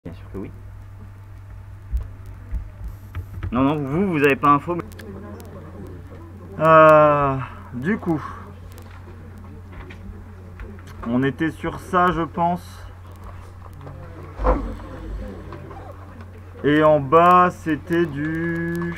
Bien sûr que oui. Non, non, vous avez pas info. Du coup, on était sur ça, je pense. Et en bas, c'était du...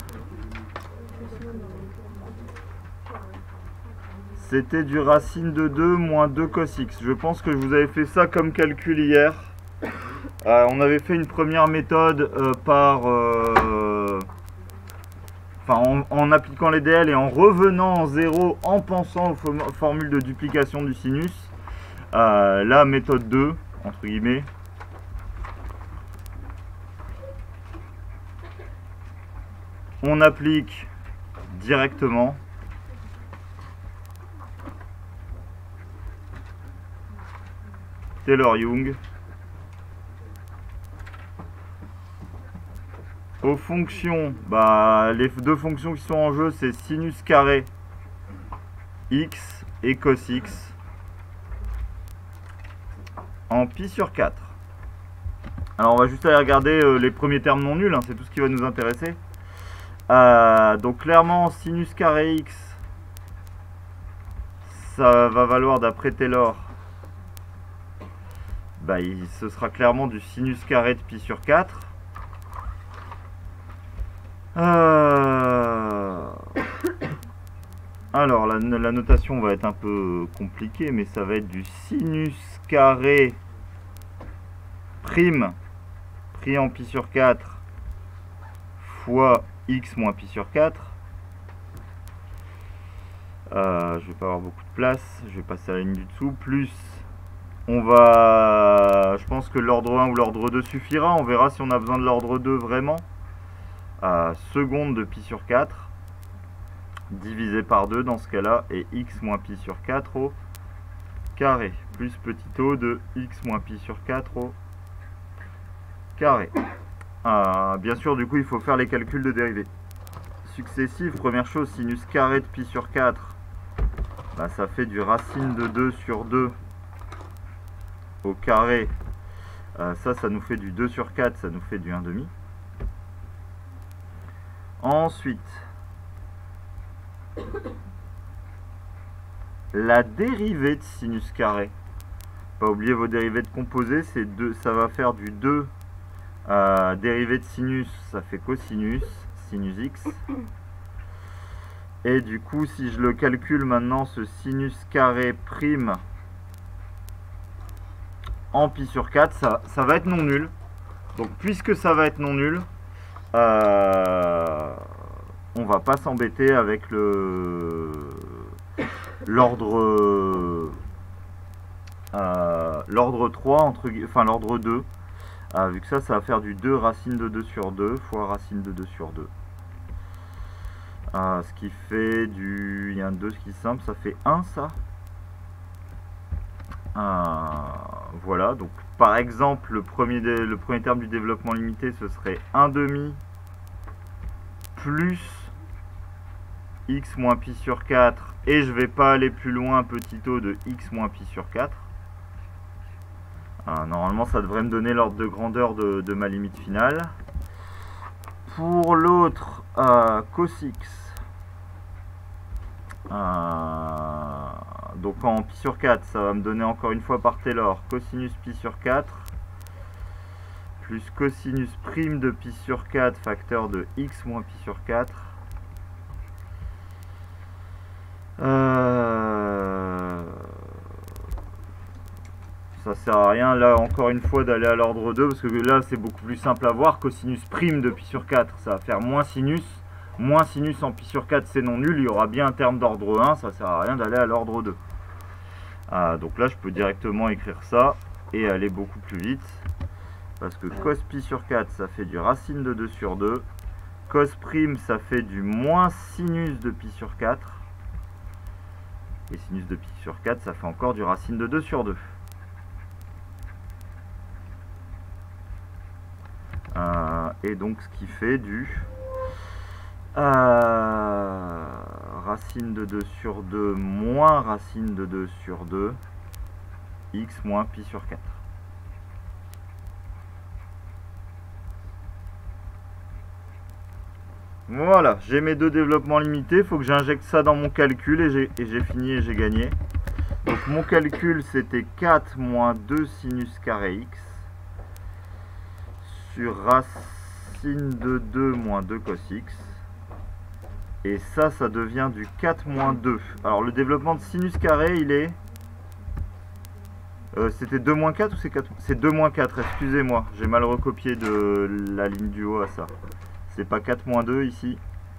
C'était du racine de 2 moins 2 cos x. Je pense que je vous avais fait ça comme calcul hier. On avait fait une première méthode en appliquant les DL et en revenant en zéro en pensant aux formules de duplication du sinus. La méthode 2, entre guillemets. On applique directement. Taylor-Young. Aux fonctions, les deux fonctions qui sont en jeu, c'est sinus carré x et cos x en pi sur 4. Alors on va juste aller regarder les premiers termes non nuls, hein, c'est tout ce qui va nous intéresser. Donc clairement, sinus carré x, ça va valoir d'après Taylor, ce sera clairement du sinus carré de pi sur 4. Alors la notation va être un peu compliquée, mais ça va être du sinus carré prime pris en pi sur 4 fois x moins pi sur 4. Je vais pas avoir beaucoup de place, je vais passer à la ligne du dessous, plus je pense que l'ordre 1 ou l'ordre 2 suffira, on verra si on a besoin de l'ordre 2 vraiment. Seconde de pi sur 4 divisé par 2 dans ce cas là, et x moins pi sur 4 au carré, plus petit o de x moins pi sur 4 au carré. Bien sûr, du coup il faut faire les calculs de dérivée successive. Première chose, sinus carré de pi sur 4, ça fait du racine de 2 sur 2 au carré. Ça nous fait du 2 sur 4, ça nous fait du 1/2. Ensuite, la dérivée de sinus carré. Pas oublier vos dérivées de composés, ça va faire du 2 dérivée de sinus, ça fait cosinus, sinus x. Et du coup, si je le calcule maintenant, ce sinus carré prime en pi sur 4, ça va être non nul. Donc puisque ça va être non nul, on va pas s'embêter avec l'ordre 3, l'ordre 2, vu que ça va faire du 2 racine de 2 sur 2 fois racine de 2 sur 2. Ce qui fait il y a un 2 qui est simple, ça fait 1 ça. Voilà, donc par exemple le premier terme du développement limité, ce serait 1/2 plus x moins pi sur 4, et je vais pas aller plus loin, petit o de x moins pi sur 4. Normalement ça devrait me donner l'ordre de grandeur de ma limite finale. Pour l'autre, cos x, donc en pi sur 4, ça va me donner encore une fois par Taylor cosinus pi sur 4 plus cosinus prime de pi sur 4 facteur de x moins pi sur 4. Ça sert à rien là encore une fois d'aller à l'ordre 2, parce que là c'est beaucoup plus simple à voir. Cosinus prime de pi sur 4, ça va faire moins sinus. Moins sinus en pi sur 4, c'est non nul, il y aura bien un terme d'ordre 1, ça sert à rien d'aller à l'ordre 2. Donc là je peux directement écrire ça et aller beaucoup plus vite, parce que cos pi sur 4 ça fait du racine de 2 sur 2, cos prime ça fait du moins sinus de pi sur 4, et sinus de pi sur 4 ça fait encore du racine de 2 sur 2. Et donc ce qui fait du racine de 2 sur 2 moins racine de 2 sur 2 x moins pi sur 4. Voilà, j'ai mes deux développements limités. Il faut que j'injecte ça dans mon calcul et j'ai fini et j'ai gagné. Donc mon calcul, c'était 4 moins 2 sinus carré x sur racine de 2 moins 2 cos x. Et ça devient du 4 moins 2. Alors le développement de sinus carré, il est... c'était 2 moins 4 ou c'est 4? C'est 2 moins 4, excusez-moi. J'ai mal recopié de la ligne du haut à ça. C'est pas 4 moins 2 ici.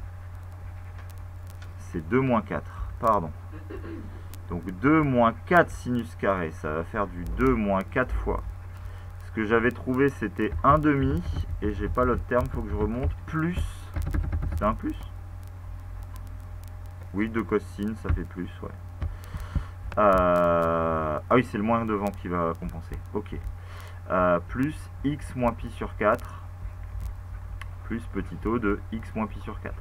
C'est 2 moins 4, pardon. Donc 2 moins 4 sinus carré, ça va faire du 2 moins 4 fois. Ce que j'avais trouvé, c'était 1 demi. Et j'ai pas l'autre terme, faut que je remonte. Plus... C'est un plus? Oui, 2 cosine, ça fait plus, ouais. Ah oui, c'est le moins devant qui va compenser. Ok. Plus x moins pi sur 4. Plus petit o de x moins pi sur 4.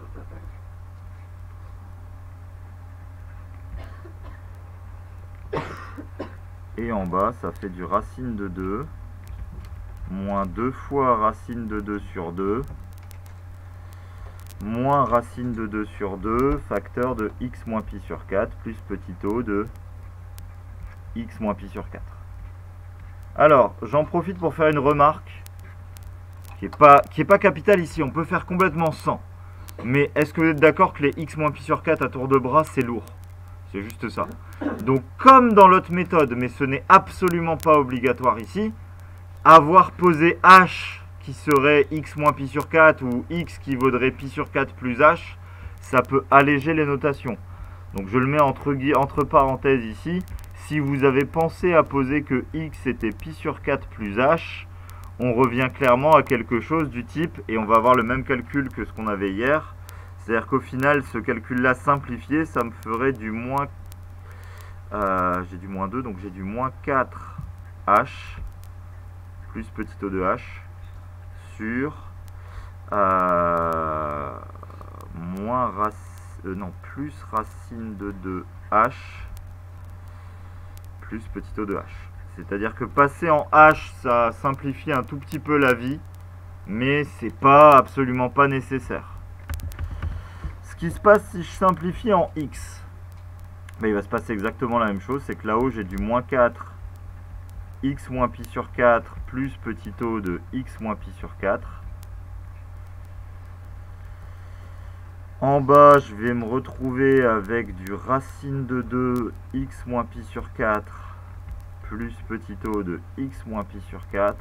Et en bas, ça fait du racine de 2. Moins 2 fois racine de 2 sur 2. Moins racine de 2 sur 2, facteur de x moins pi sur 4, plus petit o de x moins pi sur 4. Alors, j'en profite pour faire une remarque qui est pas capitale ici. On peut faire complètement sans. Mais est-ce que vous êtes d'accord que les x moins pi sur 4 à tour de bras, c'est lourd? C'est juste ça. Donc, comme dans l'autre méthode, mais ce n'est absolument pas obligatoire ici, avoir posé h qui serait x moins pi sur 4 ou x qui vaudrait pi sur 4 plus h, ça peut alléger les notations. Donc je le mets entre parenthèses ici. Si vous avez pensé à poser que x était pi sur 4 plus h, on revient clairement à quelque chose du type, et on va avoir le même calcul que ce qu'on avait hier. C'est-à-dire qu'au final, ce calcul-là simplifié, ça me ferait du moins... j'ai du moins 2, donc j'ai du moins 4h plus petit o de h sur plus racine de 2h plus petit o de h. C'est-à-dire que passer en h, ça simplifie un tout petit peu la vie, mais c'est pas absolument pas nécessaire. Ce qui se passe si je simplifie en x, ben, il va se passer exactement la même chose, c'est que là-haut j'ai du moins 4 x moins pi sur 4 plus petit o de x moins pi sur 4. En bas, je vais me retrouver avec du racine de 2 x moins pi sur 4 plus petit o de x moins pi sur 4.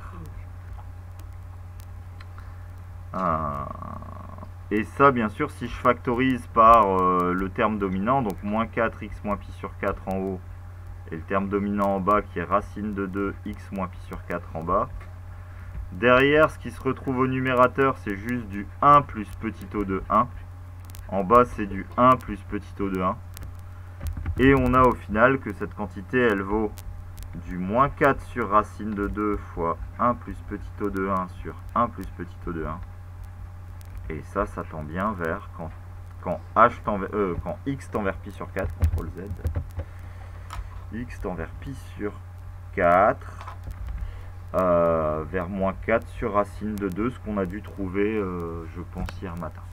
Et ça, bien sûr, si je factorise par le terme dominant, donc moins 4 x moins pi sur 4 en haut, et le terme dominant en bas qui est racine de 2 x moins pi sur 4 en bas. Derrière, ce qui se retrouve au numérateur, c'est juste du 1 plus petit o de 1. En bas, c'est du 1 plus petit o de 1. Et on a au final que cette quantité, elle vaut du moins 4 sur racine de 2 fois 1 plus petit o de 1 sur 1 plus petit o de 1. Et ça tend bien vers quand x tend vers pi sur 4, CTRL Z. X tend vers pi sur 4 vers moins 4 sur racine de 2, ce qu'on a dû trouver je pense hier matin.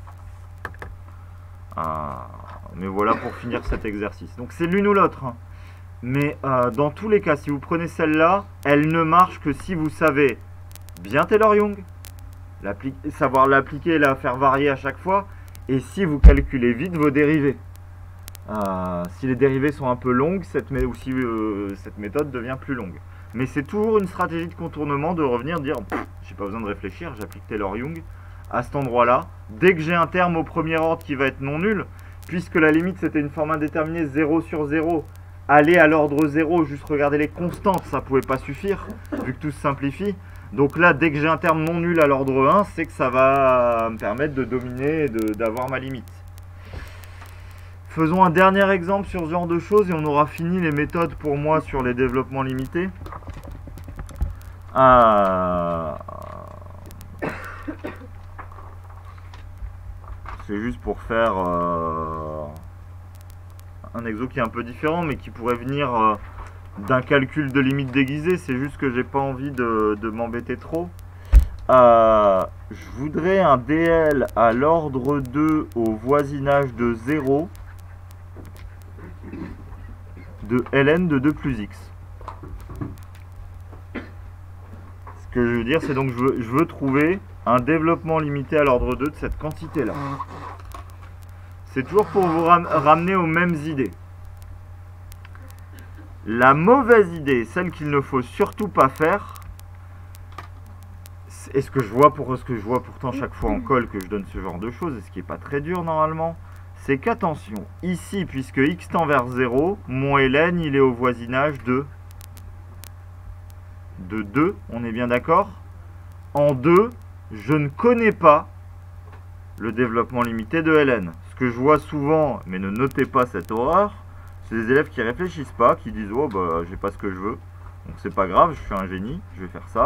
Mais voilà pour finir cet exercice. Donc c'est l'une ou l'autre, hein. Mais dans tous les cas, si vous prenez celle-là, elle ne marche que si vous savez bien Taylor-Young, savoir l'appliquer et la faire varier à chaque fois, et si vous calculez vite vos dérivées. Si les dérivées sont un peu longues, cette méthode devient plus longue. Mais c'est toujours une stratégie de contournement de revenir dire j'ai pas besoin de réfléchir, j'applique Taylor-Young à cet endroit-là. Dès que j'ai un terme au premier ordre qui va être non nul, puisque la limite c'était une forme indéterminée 0 sur 0, aller à l'ordre 0, juste regarder les constantes, ça pouvait pas suffire, vu que tout se simplifie. Donc là, dès que j'ai un terme non nul à l'ordre 1, c'est que ça va me permettre de dominer et d'avoir ma limite. Faisons un dernier exemple sur ce genre de choses et on aura fini les méthodes pour moi sur les développements limités. C'est juste pour faire un exo qui est un peu différent mais qui pourrait venir d'un calcul de limite déguisée. C'est juste que j'ai pas envie de m'embêter trop. Je voudrais un DL à l'ordre 2 au voisinage de 0 de ln de 2 plus x. Ce que je veux dire, c'est donc je veux trouver un développement limité à l'ordre 2 de cette quantité-là. C'est toujours pour vous ramener aux mêmes idées. La mauvaise idée, celle qu'il ne faut surtout pas faire, et ce que je vois pourtant chaque fois en colle que je donne ce genre de choses, et ce qui n'est pas très dur normalement, c'est qu'attention, ici, puisque x tend vers 0, mon ln, il est au voisinage de 2, on est bien d'accord? En 2, je ne connais pas le développement limité de ln. Ce que je vois souvent, mais ne notez pas cette horreur, c'est des élèves qui réfléchissent pas, qui disent « Oh, bah, j'ai pas ce que je veux, donc c'est pas grave, je suis un génie, je vais faire ça. »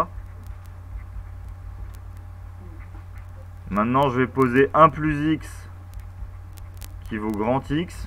Maintenant, je vais poser 1 plus x qui vaut grand X.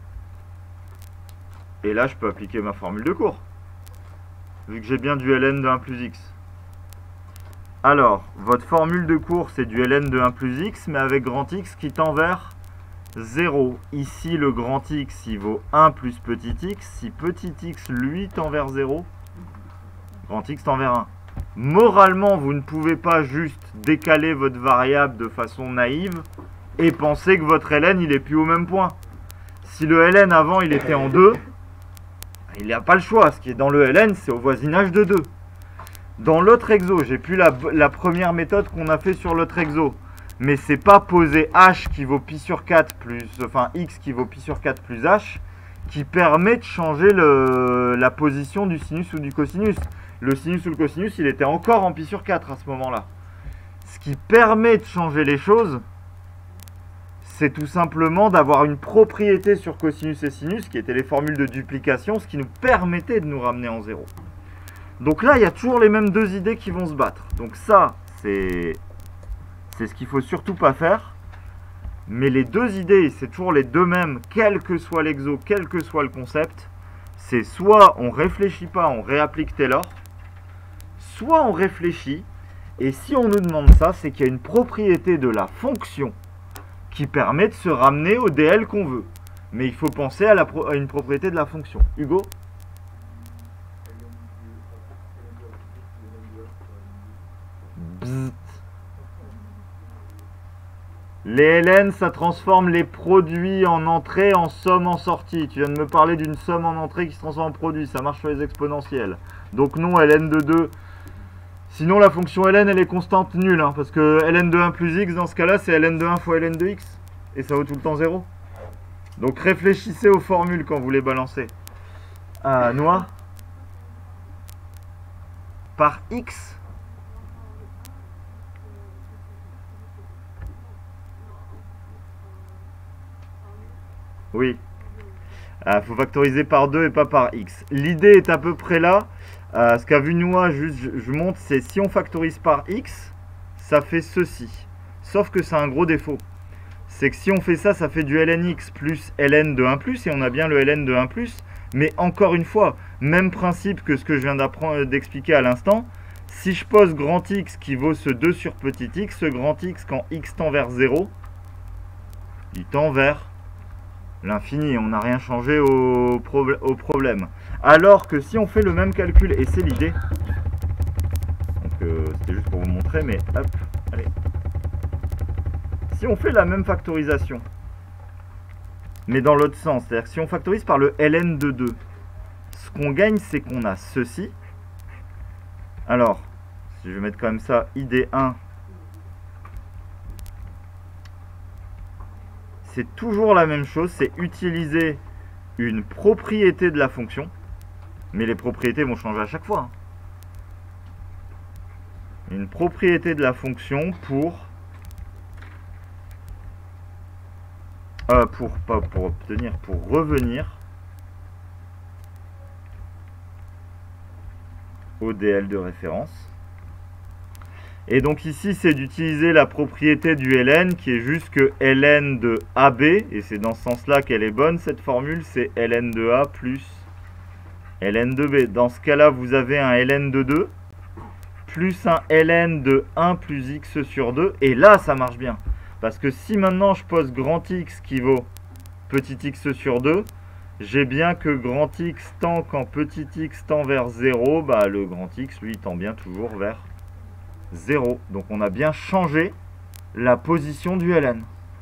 Et là, je peux appliquer ma formule de cours, vu que j'ai bien du ln de 1 plus x. Alors, votre formule de cours, c'est du ln de 1 plus x, mais avec grand X qui tend vers 0. Ici, le grand X, il vaut 1 plus petit x. Si petit x, lui, tend vers 0, grand X tend vers 1. Moralement, vous ne pouvez pas juste décaler votre variable de façon naïve et penser que votre ln, il est plus au même point. Si le ln avant, il était en 2, il n'y a pas le choix. Ce qui est dans le ln, c'est au voisinage de 2. Dans l'autre exo, j'ai plus la première méthode qu'on a fait sur l'autre exo. Mais c'est pas poser h qui vaut pi sur 4 plus, enfin x qui vaut pi sur 4 plus h qui permet de changer la position du sinus ou du cosinus. Le sinus ou le cosinus, il était encore en pi sur 4 à ce moment-là. Ce qui permet de changer les choses, c'est tout simplement d'avoir une propriété sur cosinus et sinus, qui étaient les formules de duplication, ce qui nous permettait de nous ramener en 0. Donc là, il y a toujours les mêmes deux idées qui vont se battre. Donc ça, c'est ce qu'il ne faut surtout pas faire. Mais les deux idées, c'est toujours les deux mêmes, quel que soit l'exo, quel que soit le concept. C'est soit on réfléchit pas, on réapplique Taylor, soit on réfléchit, et si on nous demande ça, c'est qu'il y a une propriété de la fonction qui permet de se ramener au DL qu'on veut. Mais il faut penser à une propriété de la fonction. Hugo ? Bzzzt. Les ln, ça transforme les produits en entrée en somme en sortie. Tu viens de me parler d'une somme en entrée qui se transforme en produit. Ça marche sur les exponentielles. Donc non, ln de 2. Sinon, la fonction ln, elle est constante nulle. Hein, parce que ln de 1 plus x, dans ce cas-là, c'est ln de 1 fois ln de x. Et ça vaut tout le temps 0. Donc réfléchissez aux formules quand vous les balancez. Noix par x. Oui. Faut factoriser par 2 et pas par x. L'idée est à peu près là. Ce qu'a vu Noah, juste je montre, c'est si on factorise par x, ça fait ceci. Sauf que c'est un gros défaut. C'est que si on fait ça, ça fait du lnx plus ln de 1 plus, et on a bien le ln de 1 plus. Mais encore une fois, même principe que ce que je viens d'expliquer à l'instant. Si je pose grand X qui vaut ce 2 sur petit x, ce grand X, quand x tend vers 0, il tend vers l'infini. On n'a rien changé au problème. Alors que si on fait le même calcul, et c'est l'idée, donc c'était juste pour vous montrer, mais hop, allez. Si on fait la même factorisation, mais dans l'autre sens, c'est-à-dire que si on factorise par le ln de 2, ce qu'on gagne, c'est qu'on a ceci. Alors, si je vais mettre quand même ça, ID1, c'est toujours la même chose, c'est utiliser une propriété de la fonction, mais les propriétés vont changer à chaque fois. Hein. Une propriété de la fonction pour revenir au DL de référence. Et donc ici, c'est d'utiliser la propriété du ln qui est juste que ln de AB, et c'est dans ce sens-là qu'elle est bonne, cette formule, c'est ln de A plus ln de B. Dans ce cas-là, vous avez un ln de 2, plus un ln de 1 plus x sur 2. Et là, ça marche bien. Parce que si maintenant je pose grand X qui vaut petit x sur 2, j'ai bien que grand X tend quand petit x tend vers 0, bah le grand X, lui, tend bien toujours vers 0. Donc on a bien changé la position du ln.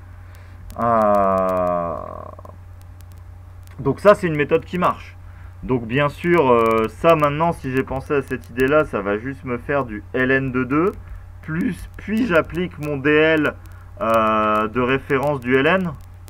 Donc ça, c'est une méthode qui marche. Donc bien sûr, ça maintenant, si j'ai pensé à cette idée-là, ça va juste me faire du ln de 2, puis j'applique mon dl de référence du ln.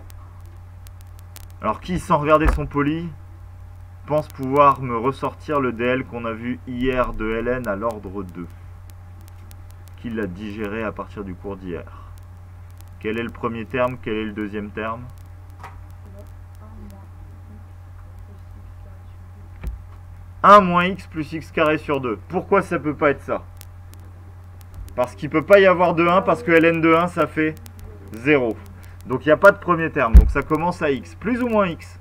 Alors qui, sans regarder son poly, pense pouvoir me ressortir le dl qu'on a vu hier de ln à l'ordre 2? Qui l'a digéré à partir du cours d'hier? Quel est le premier terme? Quel est le deuxième terme? 1 moins x plus x carré sur 2. Pourquoi ça peut pas être ça? Parce qu'il ne peut pas y avoir de 1, parce que ln de 1, ça fait 0. Donc il n'y a pas de premier terme. Donc ça commence à x. Plus ou moins x?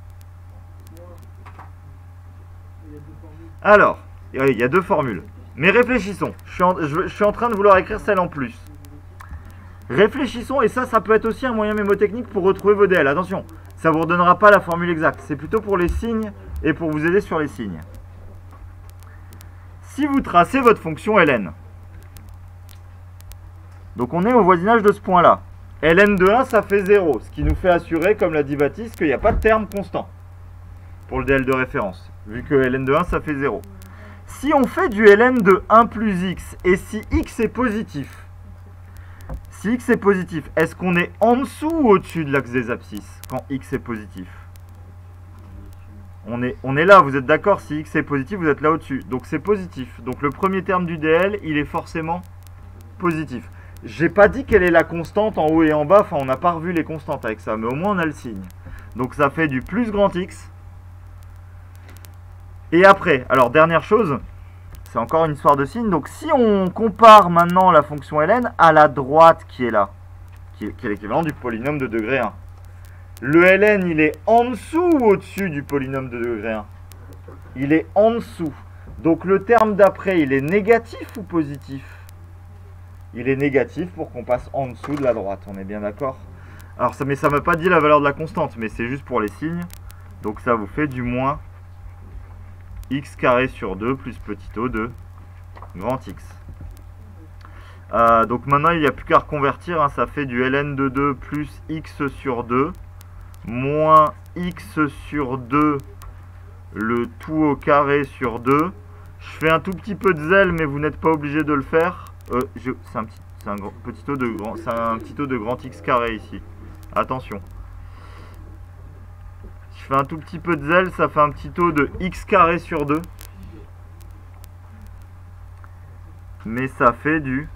Alors, il y a deux formules. Mais réfléchissons. Je suis en train de vouloir écrire celle en plus. Réfléchissons, et ça peut être aussi un moyen mémotechnique pour retrouver vos DL. Attention, ça ne vous redonnera pas la formule exacte. C'est plutôt pour les signes et pour vous aider sur les signes. Si vous tracez votre fonction ln, donc on est au voisinage de ce point-là. ln de 1, ça fait 0, ce qui nous fait assurer, comme l'a dit Baptiste, qu'il n'y a pas de terme constant pour le DL de référence, vu que ln de 1, ça fait 0. Si on fait du ln de 1 plus x, et si x est positif, est-ce qu'on est en dessous ou au-dessus de l'axe des abscisses quand x est positif? On est là, vous êtes d'accord? Si x est positif, vous êtes là au-dessus. Donc c'est positif. Donc le premier terme du DL, il est forcément positif. J'ai pas dit quelle est la constante en haut et en bas. Enfin, on n'a pas revu les constantes avec ça. Mais au moins, on a le signe. Donc ça fait du plus grand x. Et après, alors dernière chose, c'est encore une histoire de signe. Donc si on compare maintenant la fonction ln à la droite qui est là, qui est l'équivalent du polynôme de degré 1. Le ln, il est en dessous ou au-dessus du polynôme de degré 1? Il est en dessous. Donc le terme d'après, il est négatif ou positif? Il est négatif pour qu'on passe en dessous de la droite. On est bien d'accord? Alors ça, mais ça ne m'a pas dit la valeur de la constante, mais c'est juste pour les signes. Donc ça vous fait du moins x carré sur 2 plus petit o de grand x. Donc maintenant, il n'y a plus qu'à reconvertir. Hein, ça fait du ln de 2 plus x sur 2 moins x sur 2 le tout au carré sur 2. Je fais un tout petit peu de zèle, mais vous n'êtes pas obligé de le faire. C'est un petit taux de grand x carré ici. Attention. Je fais un tout petit peu de zèle, ça fait un petit taux de x carré sur 2. Mais ça fait du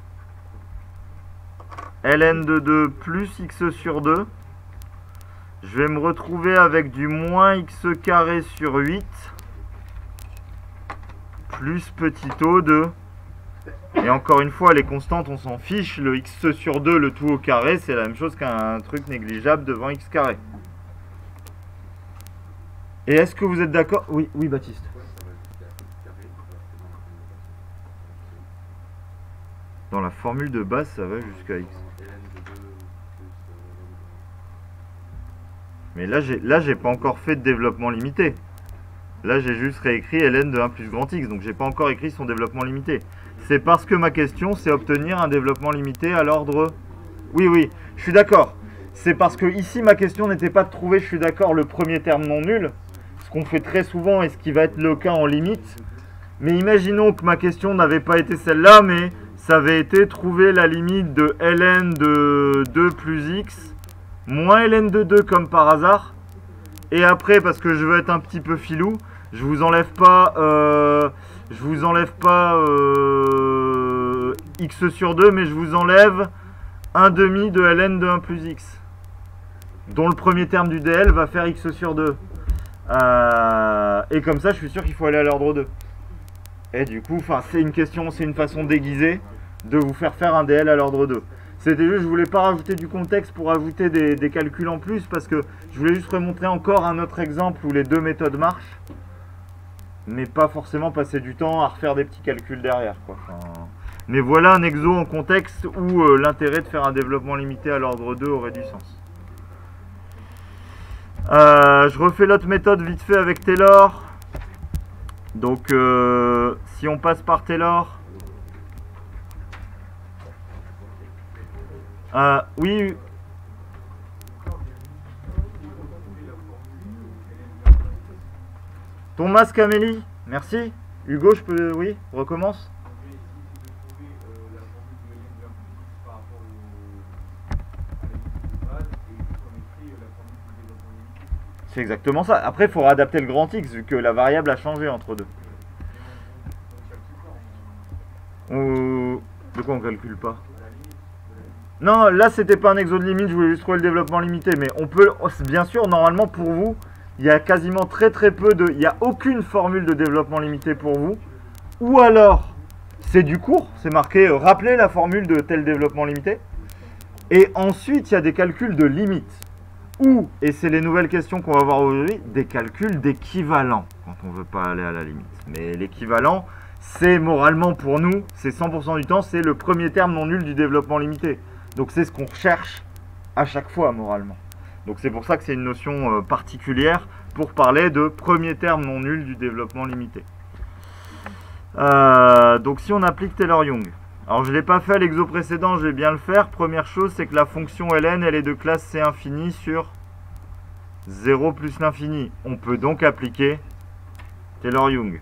ln de 2 plus x sur 2. Je vais me retrouver avec du moins x carré sur 8 plus petit o de... Et encore une fois, les constantes, on s'en fiche. Le x sur 2, le tout au carré, c'est la même chose qu'un truc négligeable devant x carré. Et est-ce que vous êtes d'accord? Oui, oui, Baptiste. Dans la formule de base, ça va jusqu'à x. Mais là, j'ai pas encore fait de développement limité. Là, j'ai juste réécrit ln de 1 plus grand x. Donc, j'ai pas encore écrit son développement limité. C'est parce que ma question, c'est obtenir un développement limité à l'ordre... Oui, oui, je suis d'accord. C'est parce que ici, ma question n'était pas de trouver, je suis d'accord, le premier terme non nul. Ce qu'on fait très souvent et ce qui va être le cas en limite. Mais imaginons que ma question n'avait pas été celle-là, mais ça avait été trouver la limite de ln de 2 plus x moins ln de 2 comme par hasard. Et après, parce que je veux être un petit peu filou, je vous enlève pas, x sur 2, mais je vous enlève 1 demi de ln de 1 plus x, dont le premier terme du DL va faire x sur 2. Et comme ça, je suis sûr qu'il faut aller à l'ordre 2. Et du coup, c'est une question, c'est une façon déguisée de vous faire un DL à l'ordre 2. C'était juste, je voulais pas rajouter du contexte pour ajouter des calculs en plus, parce que je voulais juste remontrer encore un autre exemple où les deux méthodes marchent. mais pas forcément passer du temps à refaire des petits calculs derrière, quoi. Enfin, mais voilà un exo en contexte où l'intérêt de faire un développement limité à l'ordre 2 aurait du sens. Je refais l'autre méthode vite fait avec Taylor. Donc si on passe par Taylor, oui. Ton masque Amélie, merci. Hugo, je peux, oui, recommence. C'est exactement ça. Après, il faudra adapter le grand X vu que la variable a changé entre deux. De quoi on calcule pas? Non, là c'était pas un exo de limite, je voulais juste trouver le développement limité. Mais on peut, bien sûr, normalement pour vous, il y a quasiment très peu de... Il n'y a aucune formule de développement limité pour vous. Ou alors, c'est du cours, c'est marqué, rappelez la formule de tel développement limité. Et ensuite, il y a des calculs de limite. Ou, et c'est les nouvelles questions qu'on va voir aujourd'hui, des calculs d'équivalent, quand on ne veut pas aller à la limite. Mais l'équivalent, c'est moralement pour nous, c'est 100% du temps, c'est le premier terme non nul du développement limité. Donc c'est ce qu'on recherche à chaque fois moralement. Donc c'est pour ça que c'est une notion particulière pour parler de premier terme non nul du développement limité. Donc si on applique Taylor-Young, alors je ne l'ai pas fait à l'exo précédent, je vais bien le faire. Première chose, c'est que la fonction ln, elle est de classe C infini sur 0 plus l'infini. On peut donc appliquer Taylor-Young.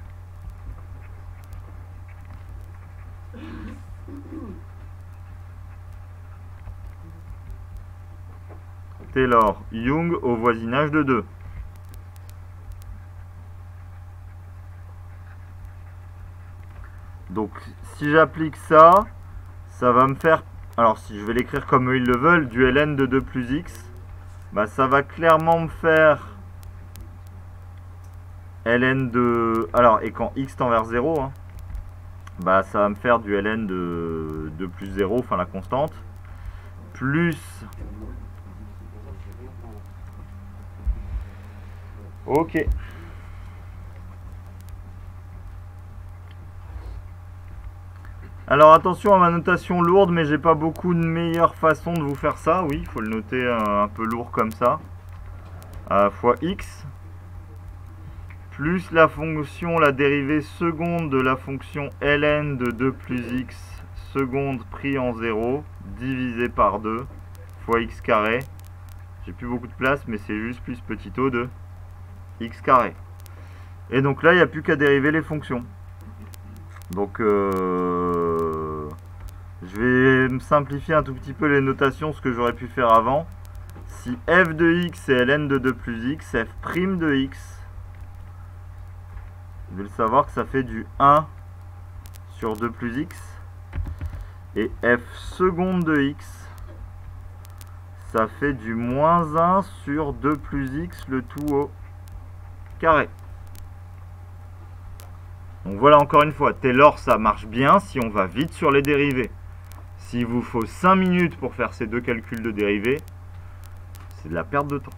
Taylor-Young au voisinage de 2. Donc si j'applique ça, ça va me faire, alors si je vais l'écrire comme eux ils le veulent, du ln de 2 plus x, bah ça va clairement me faire ln de, alors et quand x tend vers 0, hein, bah ça va me faire du ln de 2 plus 0, enfin la constante, plus... Ok. Alors attention à ma notation lourde, mais j'ai pas beaucoup de meilleure façon de vous faire ça. Oui, il faut le noter un peu lourd comme ça. Fois x plus la fonction, la dérivée seconde de la fonction ln de 2 plus x seconde pris en 0 divisé par 2 fois x carré. J'ai plus beaucoup de place, mais c'est juste plus petit o de x carré. Et donc là, il n'y a plus qu'à dériver les fonctions. Donc je vais me simplifier un tout petit peu les notations, ce que j'aurais pu faire avant. Si f de x est ln de 2 plus x, f' de x, vous devez le savoir que ça fait du 1 sur 2 plus x. Et f seconde de x, ça fait du moins 1 sur 2 plus x, le tout au carré. Donc voilà, encore une fois, Taylor, ça marche bien si on va vite sur les dérivés. S'il vous faut 5 minutes pour faire ces deux calculs de dérivés, c'est de la perte de temps.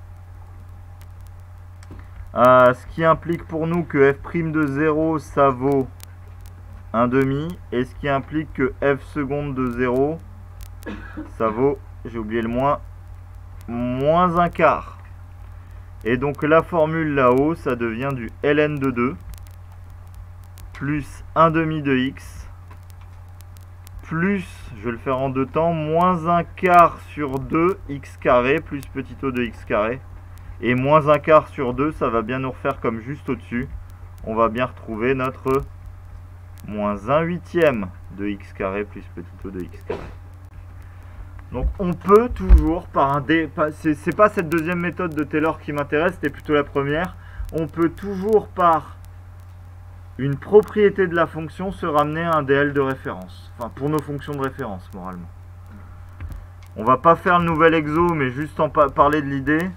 Ce qui implique pour nous que f' de 0, ça vaut 1,5. Et ce qui implique que f seconde de 0, ça vaut, j'ai oublié le moins, moins 1 quart. Et donc la formule là-haut, ça devient du ln de 2 plus 1,5 de x plus, je vais le faire en deux temps, moins 1 quart sur 2 x carré plus petit o de x carré. Et moins 1 quart sur 2, ça va bien nous refaire comme juste au-dessus. On va bien retrouver notre moins 1 huitième de x carré plus petit o de x carré. Donc on peut toujours, par un c'est pas cette deuxième méthode de Taylor qui m'intéresse, c'était plutôt la première. On peut toujours par une propriété de la fonction se ramener à un DL de référence. Enfin, pour nos fonctions de référence, moralement. On va pas faire le nouvel exo, mais juste en parler de l'idée.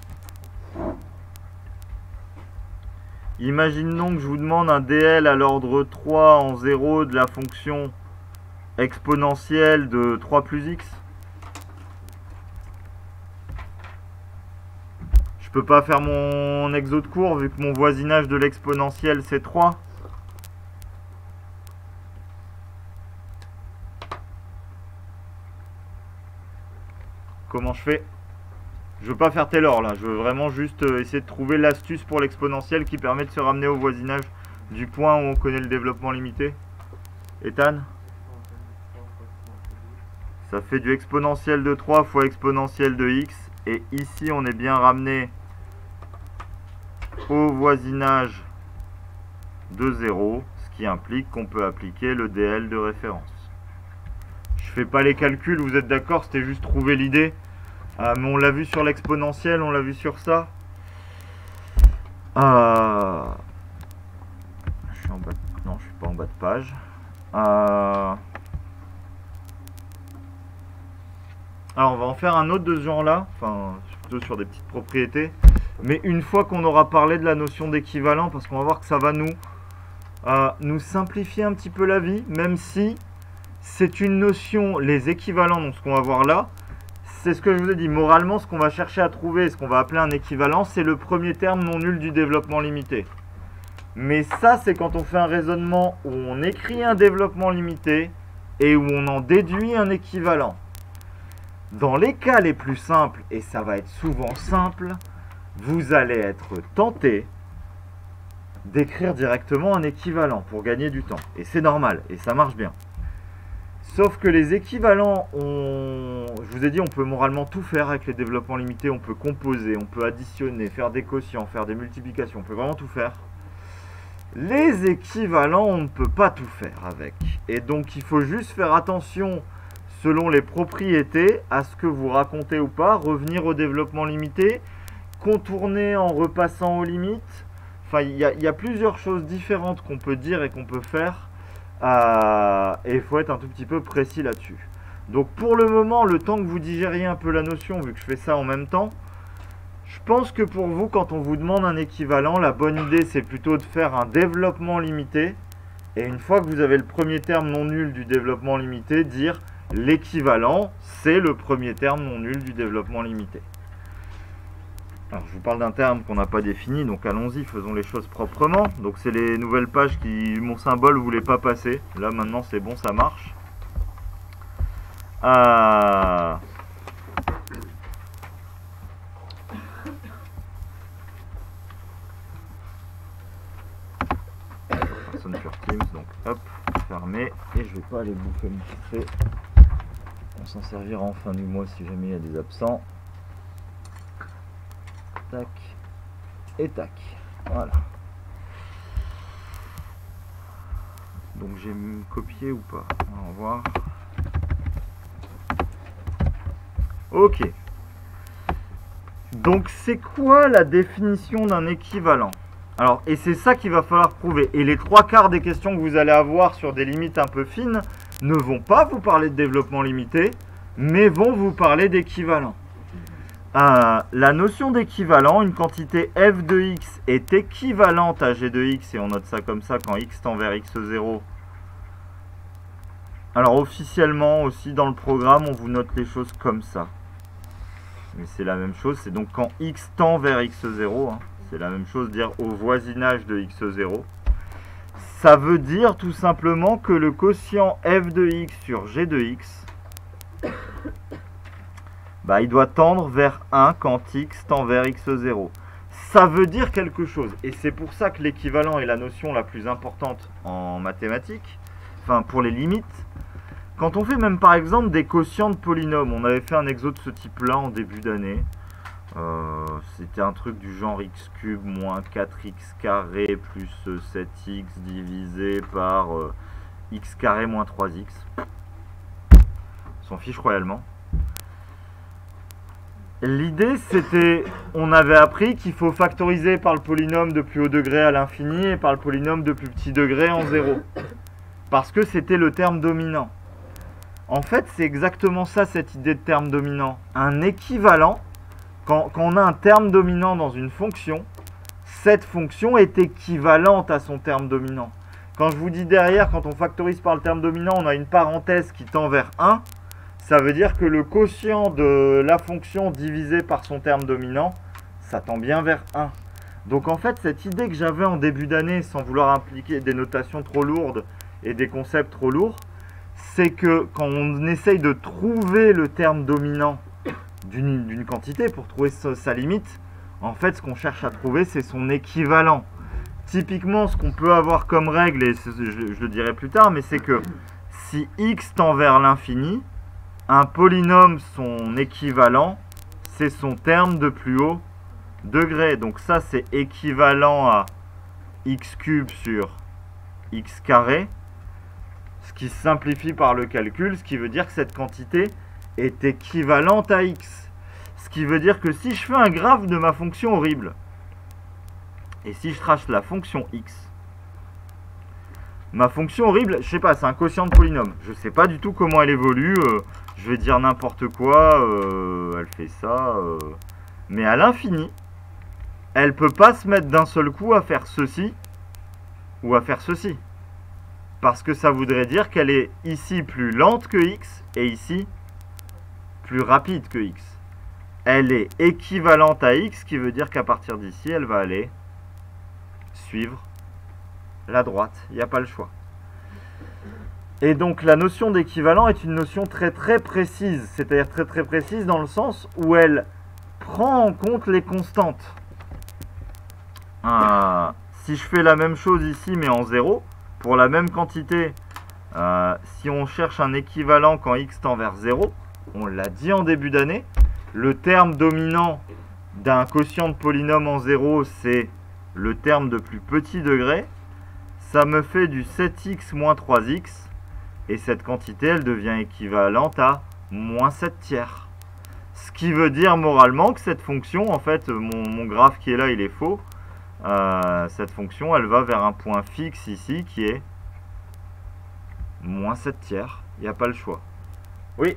Imaginons que je vous demande un DL à l'ordre 3 en 0 de la fonction exponentielle de 3 plus x. Je peux pas faire mon exo de cours vu que mon voisinage de l'exponentielle c'est 3. Comment je fais? Je veux pas faire Taylor là, je veux vraiment juste essayer de trouver l'astuce pour l'exponentielle qui permet de se ramener au voisinage du point où on connaît le développement limité. Ethan? Ça fait du exponentiel de 3 fois exponentiel de x. Et ici, on est bien ramené au voisinage de 0. Ce qui implique qu'on peut appliquer le DL de référence. Je fais pas les calculs, vous êtes d'accord? C'était juste trouver l'idée. Mais on l'a vu sur l'exponentielle, on l'a vu sur ça. Je suis en bas de... Non, je suis pas en bas de page. Alors on va en faire un autre de ce genre là, enfin plutôt sur des petites propriétés, mais une fois qu'on aura parlé de la notion d'équivalent, parce qu'on va voir que ça va nous simplifier un petit peu la vie, même si c'est une notion, les équivalents, donc ce qu'on va voir là, c'est ce que je vous ai dit, moralement ce qu'on va chercher à trouver, ce qu'on va appeler un équivalent, c'est le premier terme non nul du développement limité. Mais ça c'est quand on fait un raisonnement où on écrit un développement limité et où on en déduit un équivalent. Dans les cas les plus simples, et ça va être souvent simple, vous allez être tenté d'écrire directement un équivalent pour gagner du temps. Et c'est normal, et ça marche bien. Sauf que les équivalents, je vous ai dit, on peut moralement tout faire avec les développements limités. On peut composer, on peut additionner, faire des quotients, faire des multiplications, on peut vraiment tout faire. Les équivalents, on ne peut pas tout faire avec. Et donc, il faut juste faire attention, selon les propriétés, à ce que vous racontez ou pas, revenir au développement limité, contourner en repassant aux limites. Enfin, il y a plusieurs choses différentes qu'on peut dire et qu'on peut faire. Et il faut être un tout petit peu précis là-dessus. Donc pour le moment, le temps que vous digériez un peu la notion, vu que je fais ça en même temps, je pense que pour vous, quand on vous demande un équivalent, la bonne idée c'est plutôt de faire un développement limité. Et une fois que vous avez le premier terme non nul du développement limité, dire l'équivalent, c'est le premier terme non nul du développement limité. Alors je vous parle d'un terme qu'on n'a pas défini, donc allons-y, faisons les choses proprement. Donc c'est les nouvelles pages qui, mon symbole ne voulait pas passer. Là maintenant c'est bon, ça marche. Personne sur Teams, donc hop, fermé. Et je vais pas aller bouffer mon café. On s'en servira en fin du mois si jamais il y a des absents. Tac et tac, voilà. Donc j'ai copié ou pas? On va voir. Ok. Donc c'est quoi la définition d'un équivalent? Alors, et c'est ça qu'il va falloir prouver. Et les trois quarts des questions que vous allez avoir sur des limites un peu fines ne vont pas vous parler de développement limité, mais vont vous parler d'équivalent. La notion d'équivalent, une quantité f de x est équivalente à g de x, et on note ça comme ça quand x tend vers x0. Alors officiellement aussi dans le programme, on vous note les choses comme ça. Mais c'est la même chose, c'est donc quand x tend vers x0, hein, c'est la même chose, dire au voisinage de x0. Ça veut dire tout simplement que le quotient f de x sur g de x, bah, il doit tendre vers 1 quand x tend vers x0. Ça veut dire quelque chose. Et c'est pour ça que l'équivalent est la notion la plus importante en mathématiques. Enfin, pour les limites. Quand on fait même par exemple des quotients de polynômes, on avait fait un exo de ce type-là en début d'année. C'était un truc du genre x cube moins 4x carré plus 7x divisé par x carré moins 3x. On s'en fiche royalement. L'idée, c'était, on avait appris qu'il faut factoriser par le polynôme de plus haut degré à l'infini et par le polynôme de plus petit degré en 0. Parce que c'était le terme dominant. En fait, c'est exactement ça, cette idée de terme dominant. Un équivalent, quand on a un terme dominant dans une fonction, cette fonction est équivalente à son terme dominant. Quand je vous dis derrière, quand on factorise par le terme dominant, on a une parenthèse qui tend vers 1. Ça veut dire que le quotient de la fonction divisé par son terme dominant, ça tend bien vers 1. Donc en fait, cette idée que j'avais en début d'année, sans vouloir impliquer des notations trop lourdes et des concepts trop lourds, c'est que quand on essaye de trouver le terme dominant d'une quantité pour trouver sa limite, en fait, ce qu'on cherche à trouver, c'est son équivalent. Typiquement, ce qu'on peut avoir comme règle, et je le dirai plus tard, mais c'est que si x tend vers l'infini, un polynôme, son équivalent, c'est son terme de plus haut degré. Donc ça, c'est équivalent à x cube sur x carré, ce qui se simplifie par le calcul, ce qui veut dire que cette quantité est équivalente à x. Ce qui veut dire que si je fais un graphe de ma fonction horrible, et si je trace la fonction x, ma fonction horrible, je sais pas, c'est un quotient de polynôme. Je sais pas du tout comment elle évolue, je vais dire n'importe quoi, elle fait ça, mais à l'infini, elle peut pas se mettre d'un seul coup à faire ceci ou à faire ceci. Parce que ça voudrait dire qu'elle est ici plus lente que x et ici plus rapide que x. Elle est équivalente à x, ce qui veut dire qu'à partir d'ici, elle va aller suivre la droite. Il n'y a pas le choix. Et donc la notion d'équivalent est une notion très très précise. C'est-à-dire très très précise dans le sens où elle prend en compte les constantes. Si je fais la même chose ici mais en 0, pour la même quantité, si on cherche un équivalent quand x tend vers 0, on l'a dit en début d'année, le terme dominant d'un quotient de polynôme en 0, c'est le terme de plus petit degré. Ça me fait du 7x moins 3x, et cette quantité, elle devient équivalente à moins 7 tiers. Ce qui veut dire moralement que cette fonction, en fait, mon graphe qui est là, il est faux. Cette fonction, elle va vers un point fixe ici qui est moins 7 tiers. Il n'y a pas le choix. Oui.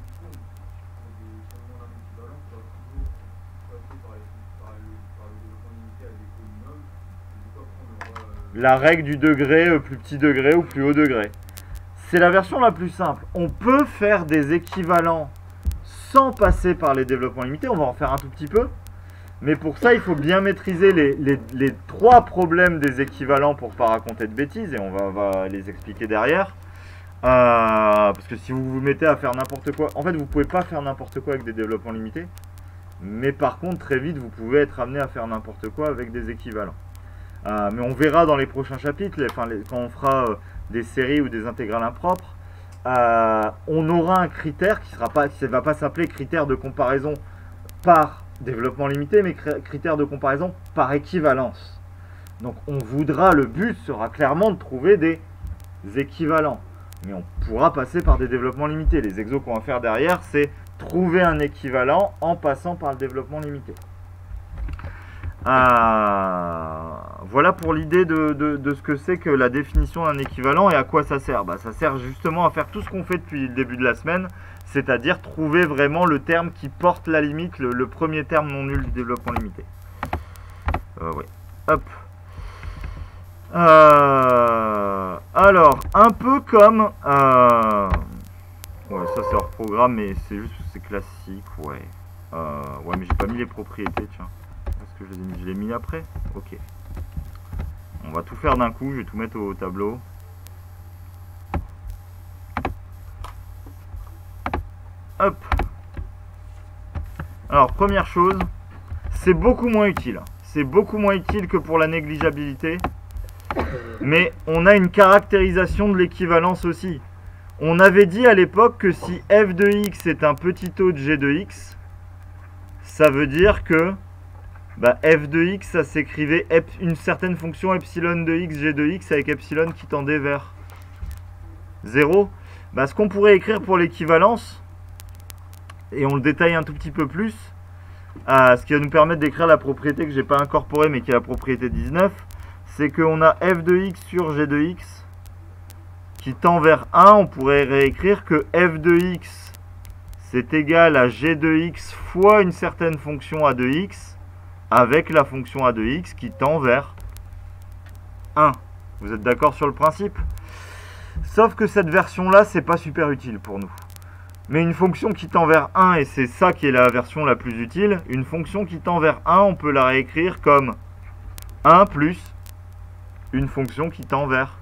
La règle du degré, plus petit degré ou plus haut degré. C'est la version la plus simple. On peut faire des équivalents sans passer par les développements limités. On va en faire un tout petit peu. Mais pour ça, il faut bien maîtriser les trois problèmes des équivalents pour ne pas raconter de bêtises. Et on va les expliquer derrière. Parce que si vous vous mettez à faire n'importe quoi... En fait, vous ne pouvez pas faire n'importe quoi avec des développements limités. Mais par contre, très vite, vous pouvez être amené à faire n'importe quoi avec des équivalents. Mais on verra dans les prochains chapitres, quand on fera des séries ou des intégrales impropres, on aura un critère qui ne va pas s'appeler critère de comparaison par développement limité, mais critère de comparaison par équivalence. Donc le but sera clairement de trouver des équivalents. Mais on pourra passer par des développements limités. Les exos qu'on va faire derrière, c'est trouver un équivalent en passant par le développement limité. Voilà pour l'idée de ce que c'est que la définition d'un équivalent et à quoi ça sert. Ça sert justement à faire tout ce qu'on fait depuis le début de la semaine, c'est-à-dire trouver vraiment le terme qui porte la limite, le premier terme non nul du développement limité. Oui. Hop. Alors, un peu comme... ouais, ça c'est hors programme, mais c'est juste c'est classique, ouais. Ouais, mais j'ai pas mis les propriétés, tiens. Est-ce que je l'ai mis après? Ok. On va tout faire d'un coup, je vais tout mettre au tableau. Hop. Alors, première chose, c'est beaucoup moins utile. C'est beaucoup moins utile que pour la négligeabilité. Mais on a une caractérisation de l'équivalence aussi. On avait dit à l'époque que si f de x est un petit taux de g de x, ça veut dire que f de x, ça s'écrivait une certaine fonction epsilon de x, g de x, avec epsilon qui tendait vers 0. Ce qu'on pourrait écrire pour l'équivalence, et on le détaille un tout petit peu plus, ce qui va nous permettre d'écrire la propriété que je n'ai pas incorporée, mais qui est la propriété 19, c'est qu'on a f de x sur g de x qui tend vers 1. On pourrait réécrire que f de x, c'est égal à g de x fois une certaine fonction a de x, avec la fonction a de x qui tend vers 1. Vous êtes d'accord sur le principe? Sauf que cette version-là, c'est pas super utile pour nous. Mais une fonction qui tend vers 1, et c'est ça qui est la version la plus utile, une fonction qui tend vers 1, on peut la réécrire comme 1 plus une fonction qui tend vers